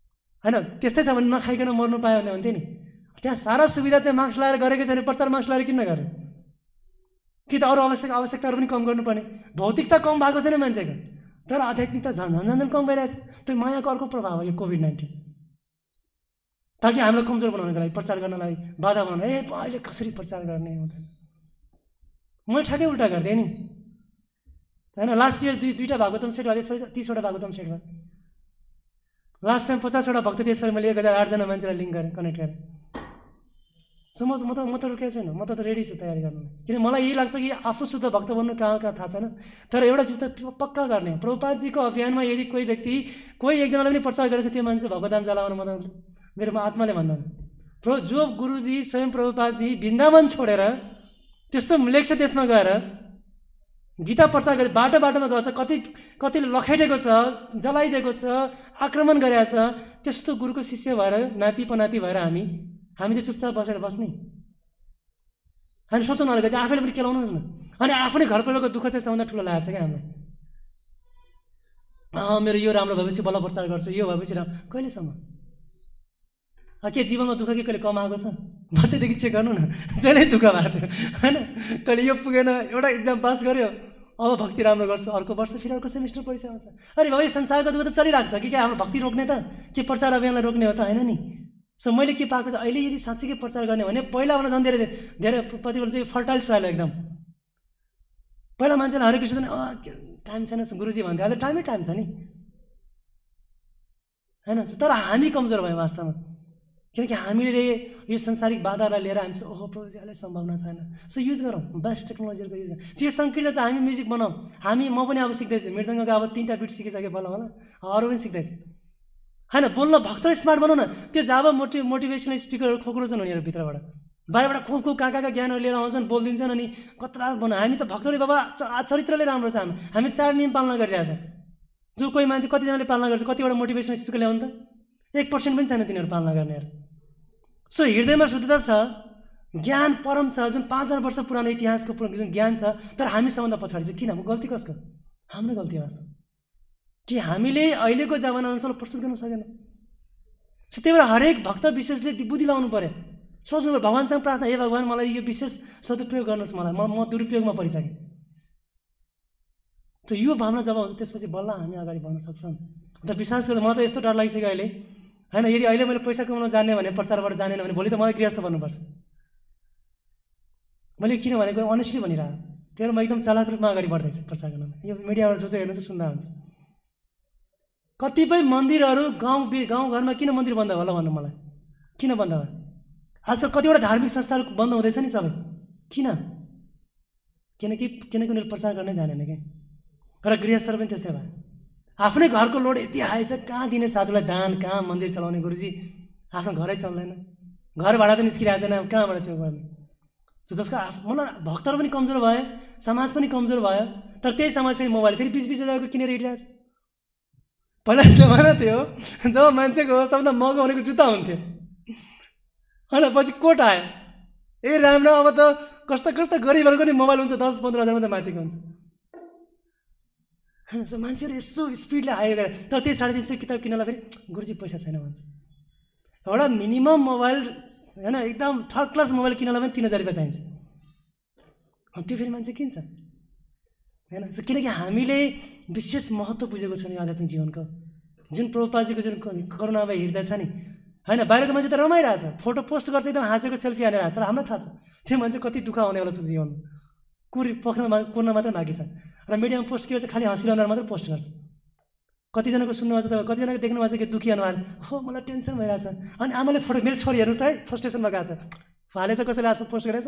हैन त्यस्तै छ भने नखाइकन मर्नु पायो भने भन्थे नि त्यहाँ सारा सुविधा चाहिँ मास्क लगाएर गरेकै छैन प्रचार मास्क लगाएर किन नगरे कि त अरू आवश्यकताहरू पनि कम गर्नुपर्ने भौतिकता कम भएको छैन मान्छेको तर आध्यात्मिकता झन् कम भइरहेछ त्यो मायाको अर्को प्रभाव हो यो कोभिड-19 ताकि हामीलाई कमजोर बनाउनको लागि प्रचार गर्नलाई बाधा बनाउन अहिले कसरी प्रचार गर्ने हुँदैन मैले ठ्याक्कै उल्टा गर्दै नि हैन लास्ट इयर दुईटा भागवतम सेट भयो त्यसपछि 30 वटा भागवतम सेट भयो लास्ट टाइम 50 वटा भक्त त्यसपछि मैले 1008 जना मान्छेलाई लिङ्क गरेँ कनेक्ट गरेँ समझ म त रुकेको छैन म त रेडी छु तयारी गर्न किन मलाई यही लाग्छ कि आफू शुद्ध भक्त बन्नु कहाँ थाहा छैन तर एउटा चिज त पक्का गर्ने प्रभुपादजीको अभियानमा यदि कोही व्यक्ति कोही एकजनाले पनि प्रचार गरेछ त्यो मान्छे भगवतधाम जाला भने मेरो आत्माले भन्दैन जो गुरुजी स्वयं प्रभुपादजी वृन्दावन छोडेर त्यस्तो लेख्छ त्यसमा गएर गीता प्रचार गरे बाटोमा गएको छ कतिले लखेटेको छ जलाइदिएको छ आक्रमण गरेको छ त्यस्तो गुरुको शिष्य भएर नाति पनाति भएर हामी चाहिँ चुपचाप बसेर बस्ने हामी सोचौँ न अलिकति आफैले पनि केलाउनुहोस् न अनि आफ्नै घर परिवारको दुःख चाहिँ सबभन्दा ठुलो लागेको छ क्या हामीलाई मेरो यो राम्रो भएपछि बल्ल प्रचार गर्छु यो भएपछि कहिलेसम्म के जीवनमा दुःख के कहिले कमाएको छ बच्चैदेखि चेक गर्नु न जहिले दुःख भएको थियो होइन कहिले यो पुगेन एउटा इक्जाम पास गर्यो अब भक्ति राम्रो गर्छु अर्को वर्ष फेरि अर्को सेमिस्टर परीक्षा आउँछ अरे भाइ संसारको दुःख त चलिरहेको छ कि क्या हाम्रो भक्ति रोक्ने त के प्रचार अभियानलाई रोक्ने हो त होइन नि सो मैले के पाएको छ अहिले यदि साँच्चीकै प्रचार गर्ने भने पहिलाभन्दा झन् धेरै प्रतिबल चाहिँ फर्टाइल सोइल एकदम पहिला मान्छेलाई हरे कृष्ण टाइम छैन गुरुजी भन्थ्यो अहिले टाइम छ नि होइन तर हामी कमजोर भयौँ वास्तवमा किनकि हामीले यो सांसारिक बाधालाई लिएर हामी ओहो प्रभुजी अहिले सम्भावना छैन सो युज गरौँ बेस्ट टेक्नोलोजीको युज गरौँ सो यो सङ्कीर्ण चाहिँ हामी म्युजिक बनाऊँ म पनि अब सिक्दैछु मृदङ्गको अब 3टा बिट सिकिसकेँ बल्ल होला अरू पनि सिक्दैछु होइन बोल्न भक्तलाई स्मार्ट बनाउन त्यो जब मोटिभेसनल स्पिकरहरू खोक्रो छन् उनीहरू भित्रबाट बाहिरबाट खुब कहाँ ज्ञानहरू लिएर आउँछन् बोलिदिन्छन् अनि कत्रा बनाऊ हामी त भक्तले बाबा चरित्रले राम्रो छ हामी 4 नियम पालना गरिरहेछौँ जो कोही मान्छे कतिजनाले पालना गर्छ कतिवटा मोटिभेसनल स्पिकर ल्याउनु त 1% पनि छैन तिनीहरू पालना गर्नेहरू सो हृदयमा शुद्धता छ ज्ञान परम छ जुन 5000 वर्ष पुरानो इतिहासको जुन ज्ञान छ तर हामी सबभन्दा पछाडि छ किन गल्ती कसको हाम्रो गल्ती वास्तव कि हामीले अहिलेको जमाना अनुसार प्रस्तुत गर्न सकेन सो त्यही भएर हरेक भक्त विशेषले बुद्धि लाउनु पर्यो सोच्नु पर्यो भगवान्सँग प्रार्थना हे भगवान् मलाई यो विशेष सदुपयोग गर्नुहोस् मलाई म दुरुपयोगमा परिसकेँ त यो भावना जब हुन्छ त्यसपछि बल्ल हामी अगाडि बढ्न सक्छौँ अन्त विश्वास गर्दा मलाई त यस्तो डर लागिसक्यो अहिले होइन यदि अहिले मैले पैसा कमाउन जाने भने प्रचारबाट जानेन भने भोलि त मलाई गृहस्थ बन्नुपर्छ मैले किन भनेको अनेस्टली भनिरहेको त्यही भएर म एकदम चालाक रूपमा अगाडि बढ्दैछु प्रचार गर्न यो मिडियाबाट जो हेर्नु चाहिँ सुन्दा हुन्छ कतिपय मन्दिरहरू गाउँघरमा किन मन्दिर बन्द होला भन्नु मलाई किन बन्द भयो आजकल कतिवटा धार्मिक संस्थाहरू बन्द हुँदैछ नि सबै किन किनकि उनीहरू प्रचार गर्नै जानेन कि र गृहस्थहरू पनि त्यस्तै भयो आफ्नै घरको लोड यति हाई छ कहाँ दिने साधुलाई दान कहाँ मन्दिर चलाउने गुरुजी आफ्नो घरै चल्दैन घर भाडा त निस्किरहेको छैन कहाँबाट त्यो गर्ने सो जसको मलाई भक्तहरू पनि कमजोर भयो समाज पनि कमजोर भयो तर त्यही समाज फेरि मोबाइल फेरि 20,000 किनेर हिँडिरहेको छ पहिला जमाना थियो जब मान्छेको सबभन्दा महँगो भनेको जुत्ता हुन्थ्यो होइन पछि कोट आयो राम्रो अब त कस्ता गरिबहरूको नि मोबाइल हुन्छ 10-15 हजारमा त माथिको हुन्छ होइन सो मान्छेहरू यस्तो स्पिडले आयो गरे तर त्यही 350 किताब किन्नलाई फेरि गुरुजी पैसा छैन भन्छ एउटा मिनिमम मोबाइल होइन एकदम थर्ड क्लास मोबाइल किन्नलाई पनि 3000 रुपियाँ चाहिन्छ त्यो फेरि मान्छे किन्छ होइन सो किनकि हामीले विशेष महत्त्व बुझेको छ नि आध्यात्मिक जीवनको जुन प्रभुपादजीको जुन करुणामय हृदय छ नि होइन बाहिरको मान्छे त रमाइरहेछ फोटो पोस्ट गर्छ एकदम हाँसेको सेल्फी हालेर तर हामीलाई थाहा छ त्यो मान्छे कति दुःख आउनेवाला छ जीवनमा कुर्न मात्र बाँकी छ र मिडियामा पोस्ट गर्छ खालि हाँसिलो अनुहार मात्र पोस्ट गर्छ कतिजनाको सुन्नुभएको छ तपाईँ कतिजनाको देख्नुभएको छ कि दुःखी अनुहार हो मलाई टेन्सन भइरहेछ अनि आमाले फोटो मेरो छोरी हेर्नुहोस् त है फ्रस्ट्रेसनमा गएको छ हालेछ कसैले आज पोस्ट गरेछ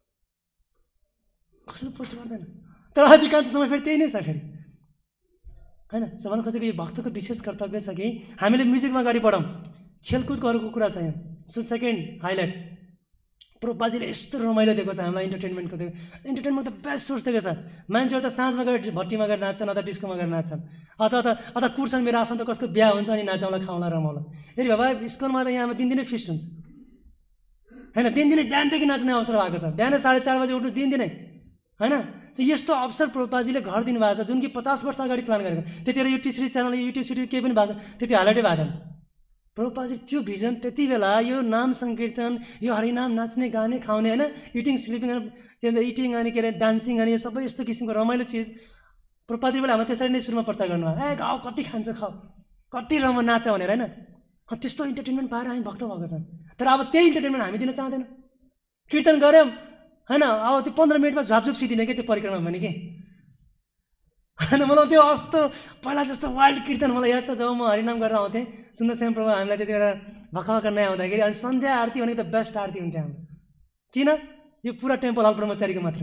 कसैले पोस्ट गर्दैन तर अधिकांश समय फेरि त्यही नै छ फेरि होइन सबभन्दा खोजेको यो भक्तको विशेष कर्तव्य छ कि हामीले म्युजिकमा अगाडि बढौँ खेलकुदको अरूको कुरा छ यहाँ सो सेकेन्ड हाइलाइट प्रभुपादजीले यस्तो रमाइलो दिएको छ हामीलाई इन्टरटेनमेन्टको दिएको इन्टरटेनमेन्ट त बेस्ट सोर्स दिएको छ मान्छेहरू त साँझमा गएर भट्टीमा गएर नाच्छन् अथवा डिस्कोमा गएर नाच्छन् अथवा कुर्छन् मेरो आफ्नो त कसको बिहा हुन्छ अनि नाचौँला खाउँला रमाउला फेरि बाबा स्कुलमा त यहाँ दिनदिनै फिस्ट हुन्छ होइन दिनदिनै बिहानदेखि नाच्ने अवसर भएको छ बिहान 4:30 बजे उठ्नु दिनदिनै होइन यस्तो अवसर प्रभुपादजीले घर दिनुभएको छ जुन कि 50 वर्ष अगाडि प्लान गरेको त्यतिखेर यो टिस्री च्यानल युट्युब केही पनि भएको त्यति हालैटै भएको प्रभुपादजी त्यो भिजन त्यति बेला यो नाम सङ्कीर्तन यो हरिनाम नाच्ने गाने खाउने होइन इटिङ स्लिपिङ के भन्छ इटिङ अनि के अरे डान्सिङ अनि यो सबै यस्तो किसिमको रमाइलो चिज प्रभुपादजी बेला हाम्रो त्यसरी नै सुरुमा प्रचार गर्नुभयो ए खाऊ कति खान्छ खाऊ कति रमाइलो नाच भनेर होइन त्यस्तो इन्टरटेनमेन्ट पाएर हामी भक्त भएको छन् तर अब त्यही इन्टरटेनमेन्ट हामी दिन चाहँदैन कीर्तन गऱ्यौँ होइन अब त्यो 15 मिनटमा झ्वापझुप सिदिने के त्यो परिक्रमा भने के होइन मलाई त्यो अस्तो पहिला जस्तो वाइल्ड कीर्तन मलाई याद छ जब म हरिनाम गरेर आउँथेँ सुन्दरश्याम प्रभु हामीलाई त्यति बेला भर्खर नयाँ आउँदाखेरि अनि सन्ध्या आरती भनेको त बेस्ट आरती हुन्थ्यो हाम्रो किन यो पुरा टेम्पल हल ब्रह्मचारीको मात्रै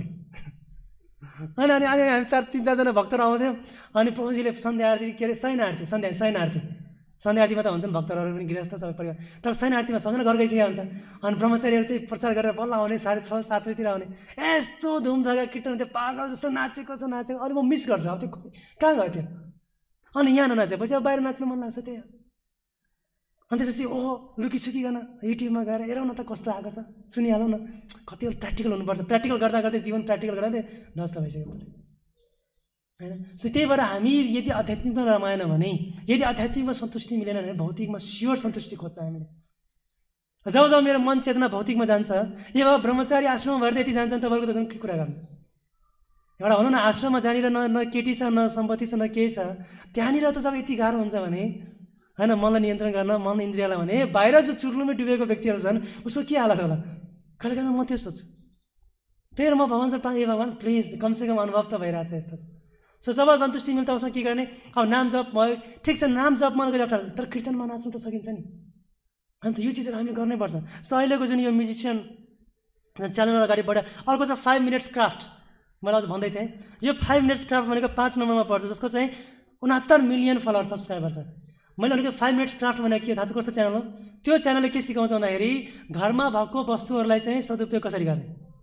होइन अनि हामी 3-4जना भक्तहरू आउँथ्यौँ अनि प्रभुजीले सन्ध्या आरती के अरे शयन आरती सन्ध्या आरतीमा त हुन्छन् भक्तहरू पनि गृहस्थ सबै परिवार तर शयन आरतीमा सबजना घर गइसकेका हुन्छ अनि ब्रह्मचारीहरू चाहिँ प्रचार गरेर बल्ल आउने 6:30-7 बजीतिर आउने यस्तो धुमधाका कीर्तन हुन्थ्यो पागल जस्तो नाचेको अहिले म मिस गर्छु अब त्यो कहाँ गयो त्यो अनि यहाँ ननाचेपछि अब बाहिर नाच्नु मन लाग्छ त्यही अनि त्यसपछि ओहो लुकीछुकी गर्न युट्युबमा गएर हेरौँ न त कस्तो आएको छ सुनिहालौँ न कतिवटा प्र्याक्टिकल हुनुपर्छ प्र्याक्टिकल गर्दा गर्दै जीवन प्र्याक्टिकल गर्दा ध्वस्त भइसक्यो होइन सो त्यही भएर हामी यदि आध्यात्मिकमा रमाएन भने यदि आध्यात्मिकमा सन्तुष्टि मिलेन भने भौतिकमा स्योर सन्तुष्टि खोज्छ हामीले जब जब मेरो मन चेतना भौतिकमा जान्छ ए अब ब्रह्मचारी आश्रममा भएर यति जान्छ तपाईँको त के कुरा गर्नु एउटा भनौँ न आश्रममा जहाँनिर न केटी छ न सम्पत्ति छ न केही छ त्यहाँनिर त जब यति गाह्रो हुन्छ भने होइन मनलाई नियन्त्रण गर्न मन इन्द्रियलाई भने बाहिर जो चुर्लुमै डुबेको व्यक्तिहरू छन् उसको के हालत होला कहिले काहीँ म त्यो सोच्छु त्यही भएर म भगवान्सँग ए भगवान् प्लिज कमसेकम अनुभव त भइरहेछ यस्तो सो जब सन्तुष्टि मिल्छ उसँग के गर्ने अब नाम जप भयो ठिक छ नाम जप मलाई अप्ठ्यारो तर कीर्तनमा नाच्नु त सकिन्छ नि अनि त यो चिजहरू हामीले गर्नैपर्छ सो अहिलेको जुन यो म्युजिसियन च्यानल अगाडि बढ्यो अर्को छ 5 मिनट्स क्राफ्ट मैले अझ भन्दै थिएँ यो 5 मिनट्स क्राफ्ट भनेको 5 नम्बरमा पर्छ जसको चाहिँ 69 मिलियन फलोअर सब्सक्राइबर छ मैले अलिकति 5 मिनट्स क्राफ्ट भनेको के थाहा छ कस्तो च्यानल हो त्यो च्यानलले के सिकाउँछ भन्दाखेरि घरमा भएको वस्तुहरूलाई चाहिँ सदुपयोग कसरी गर्ने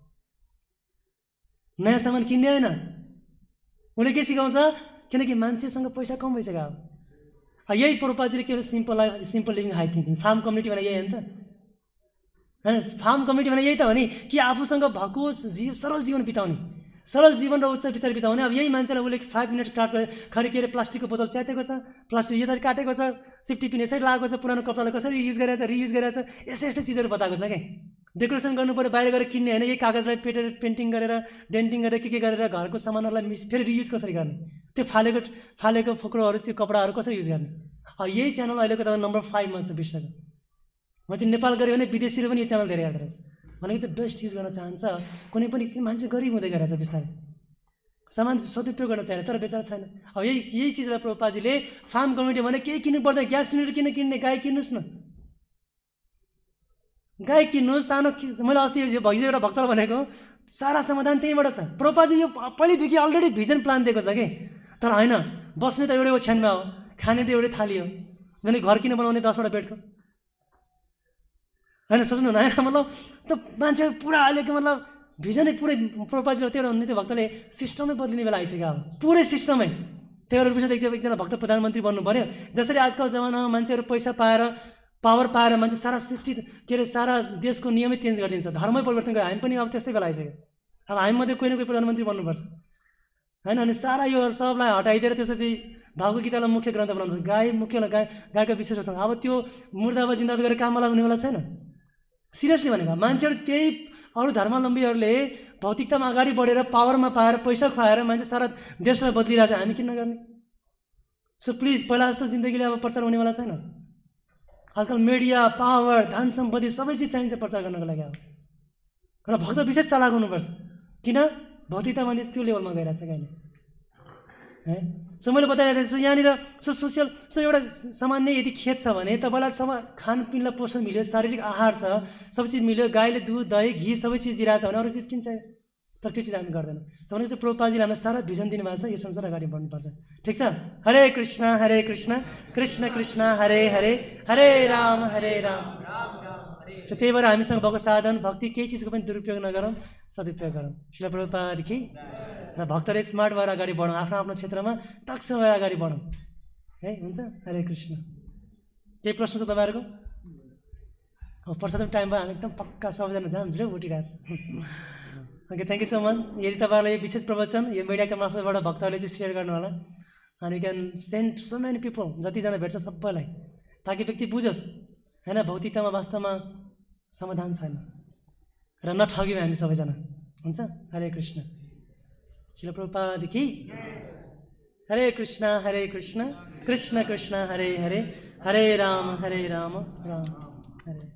नयाँ सामान किन्ने होइन उसले के सिकाउँछ किनकि मान्छेसँग पैसा कम भइसक्यो अब यही प्रभुपादजीले के simple life simple living high thinking farm community भने यही हो नि त होइन फार्म कम्युनिटी भने यही त हो नि कि आफूसँग भएको सरल जीवन बिताउने सरल जीवन र उच्च विचार बिताउने अब यही मान्छेलाई उसले 5 मिनट क्राफ्ट गरेर खरि के अरे प्लास्टिकको बोतल च्यातेको छ प्लास्टिक यसरी काटेको छ सेफ्टी पिन यसरी लगाएको छ पुरानो कपडालाई कसरी युज गरेर छ रियुज गरेर छ यस्तै चिजहरू बताएको छ क्या डेकोरेसन गर्नु पऱ्यो बाहिर गएर किन्ने होइन यही कागजलाई पेन्टिङ गरेर डेन्टिङ गरेर के गरेर घरको सामानहरूलाई फेरि रियुज कसरी गर्ने त्यो फालेको फोक्रोहरू त्यो कपडाहरू कसरी युज गर्ने अब यही च्यानल अहिलेको त नम्बर 5 मा छ विश्वको म चाहिँ नेपाल गऱ्यो भने विदेशीले पनि यो च्यानल धेरै हेर्दो रहेछ भनेको चाहिँ बेस्ट युज गर्न चाहन्छ कुनै पनि मान्छे गरिब हुँदै गएर छ बिस्तारै सामान सदुपयोग गर्न चाहेन तर बेचारा छैन अब यही चिजलाई प्रभुपादजीले फार्म कम्युनिटी भने केही किन्नु पर्दैन ग्यास सिलिन्डर किन किन्ने गाई किन्नुहोस् न गाई किन्नुहोस् सानो मैले अस्ति यो भगिसकेको एउटा भक्तलाई भनेको सारा समाधान त्यहीँबाट छ प्रभुपादजी यो पहिलेदेखि अलरेडी भिजन प्लान दिएको छ कि तर होइन बस्ने त एउटै ओछ्यानमा हो खाने त एउटै थाली हो भने घर किन बनाउने 10वटा बेडको होइन सोच्नु न होइन मतलब त मान्छे पुरा अहिलेको मतलब भिजनै पुरै प्रभुपादजीले त्यो भन्ने त्यो भक्तले सिस्टमै बदलिने बेला आइसक्यो अब पुरै सिस्टमै त्यही भएर विशेष एकजना भक्त प्रधानमन्त्री बन्नु पऱ्यो जसरी आजकल जमानामा मान्छेहरू पैसा पाएर पावर पाएर मान्छे सारा सृष्टि के अरे सारा देशको नियमै चेन्ज गरिदिन्छ धर्मै परिवर्तन गरेर हामी पनि अब त्यस्तै बेला आइसक्यो अब हामी मध्ये कोही न कोही प्रधानमन्त्री बन्नुपर्छ होइन अनि सारा यो सबलाई हटाइदिएर त्यसपछि भावको गीतालाई मुख्य ग्रन्थ बनाउनु गाई मुख्य गाईका विशेषसँग अब त्यो मुर्दावा जिन्दा गरेर काममा लाग्नेवाला छैन सिरियसली भनेको मान्छेहरू त्यही अरू धर्मावलम्बीहरूले भौतिकतामा अगाडि बढेर पावरमा पाएर पैसा खुवाएर मान्छे सारा देशलाई बदलिरहेछ हामी किन गर्ने सो प्लिज पहिला जस्तो जिन्दगीले अब प्रचार हुनेवाला छैन आजकल मिडिया पावर धन सम्पत्ति सबै चिज चाहिन्छ प्रचार गर्नको लागि अब र भक्त विशेष चालाक हुनुपर्छ किन भौतिकता मान्छे त्यो लेभलमा गइरहेछ कहिले है सो मैले बताइरहेको छु यहाँनिर सोसियल एउटा सामान्य यदि खेत छ भने तपाईँलाई खानपिनलाई पोषण मिल्यो शारीरिक आहार छ सबै चिज मिल्यो गाईले दुध दही घी सबै चिज दिइरहेछ भने अरू चिज किन्छ तर त्यो चिज हामी गर्दैन सो भनेको चाहिँ प्रभुपादजीले हामीलाई सारा भिजन दिनुभएको छ यो संसार अगाडि बढ्नुपर्छ ठिक छ हरे कृष्ण कृष्ण कृष्ण हरे हरे हरे राम सो त्यही भएर हामीसँग भएको साधन भक्ति केही चिजको पनि दुरुपयोग नगरौँ सदुपयोग गरौँ श्रील प्रभुपाद कि र भक्तले स्मार्ट भएर अगाडि बढौँ आफ्नो आफ्नो क्षेत्रमा दक्ष भएर अगाडि बढौँ है हुन्छ हरे कृष्ण केही प्रश्न छ तपाईँहरूको प्रसाद टाइम भयो हामी एकदम पक्का सबैजना झामझुम उठिरहेछ okay thank you so much यदि तपाईँहरूलाई यो विशेष प्रवचन यो मिडियाको मार्फतबाट भक्तहरूले चाहिँ सेयर गर्नु होला अनि can send so many people जतिजना भेट्छ सबैलाई ताकि व्यक्ति बुझोस् हैन भौतिकतामा वास्तवमा समाधान छैन र नठग्यौँ हामी सबैजना हुन्छ। हरे कृष्ण। श्रील प्रभुपाद की। हरे कृष्ण कृष्ण कृष्ण हरे हरे, हरे राम राम हरे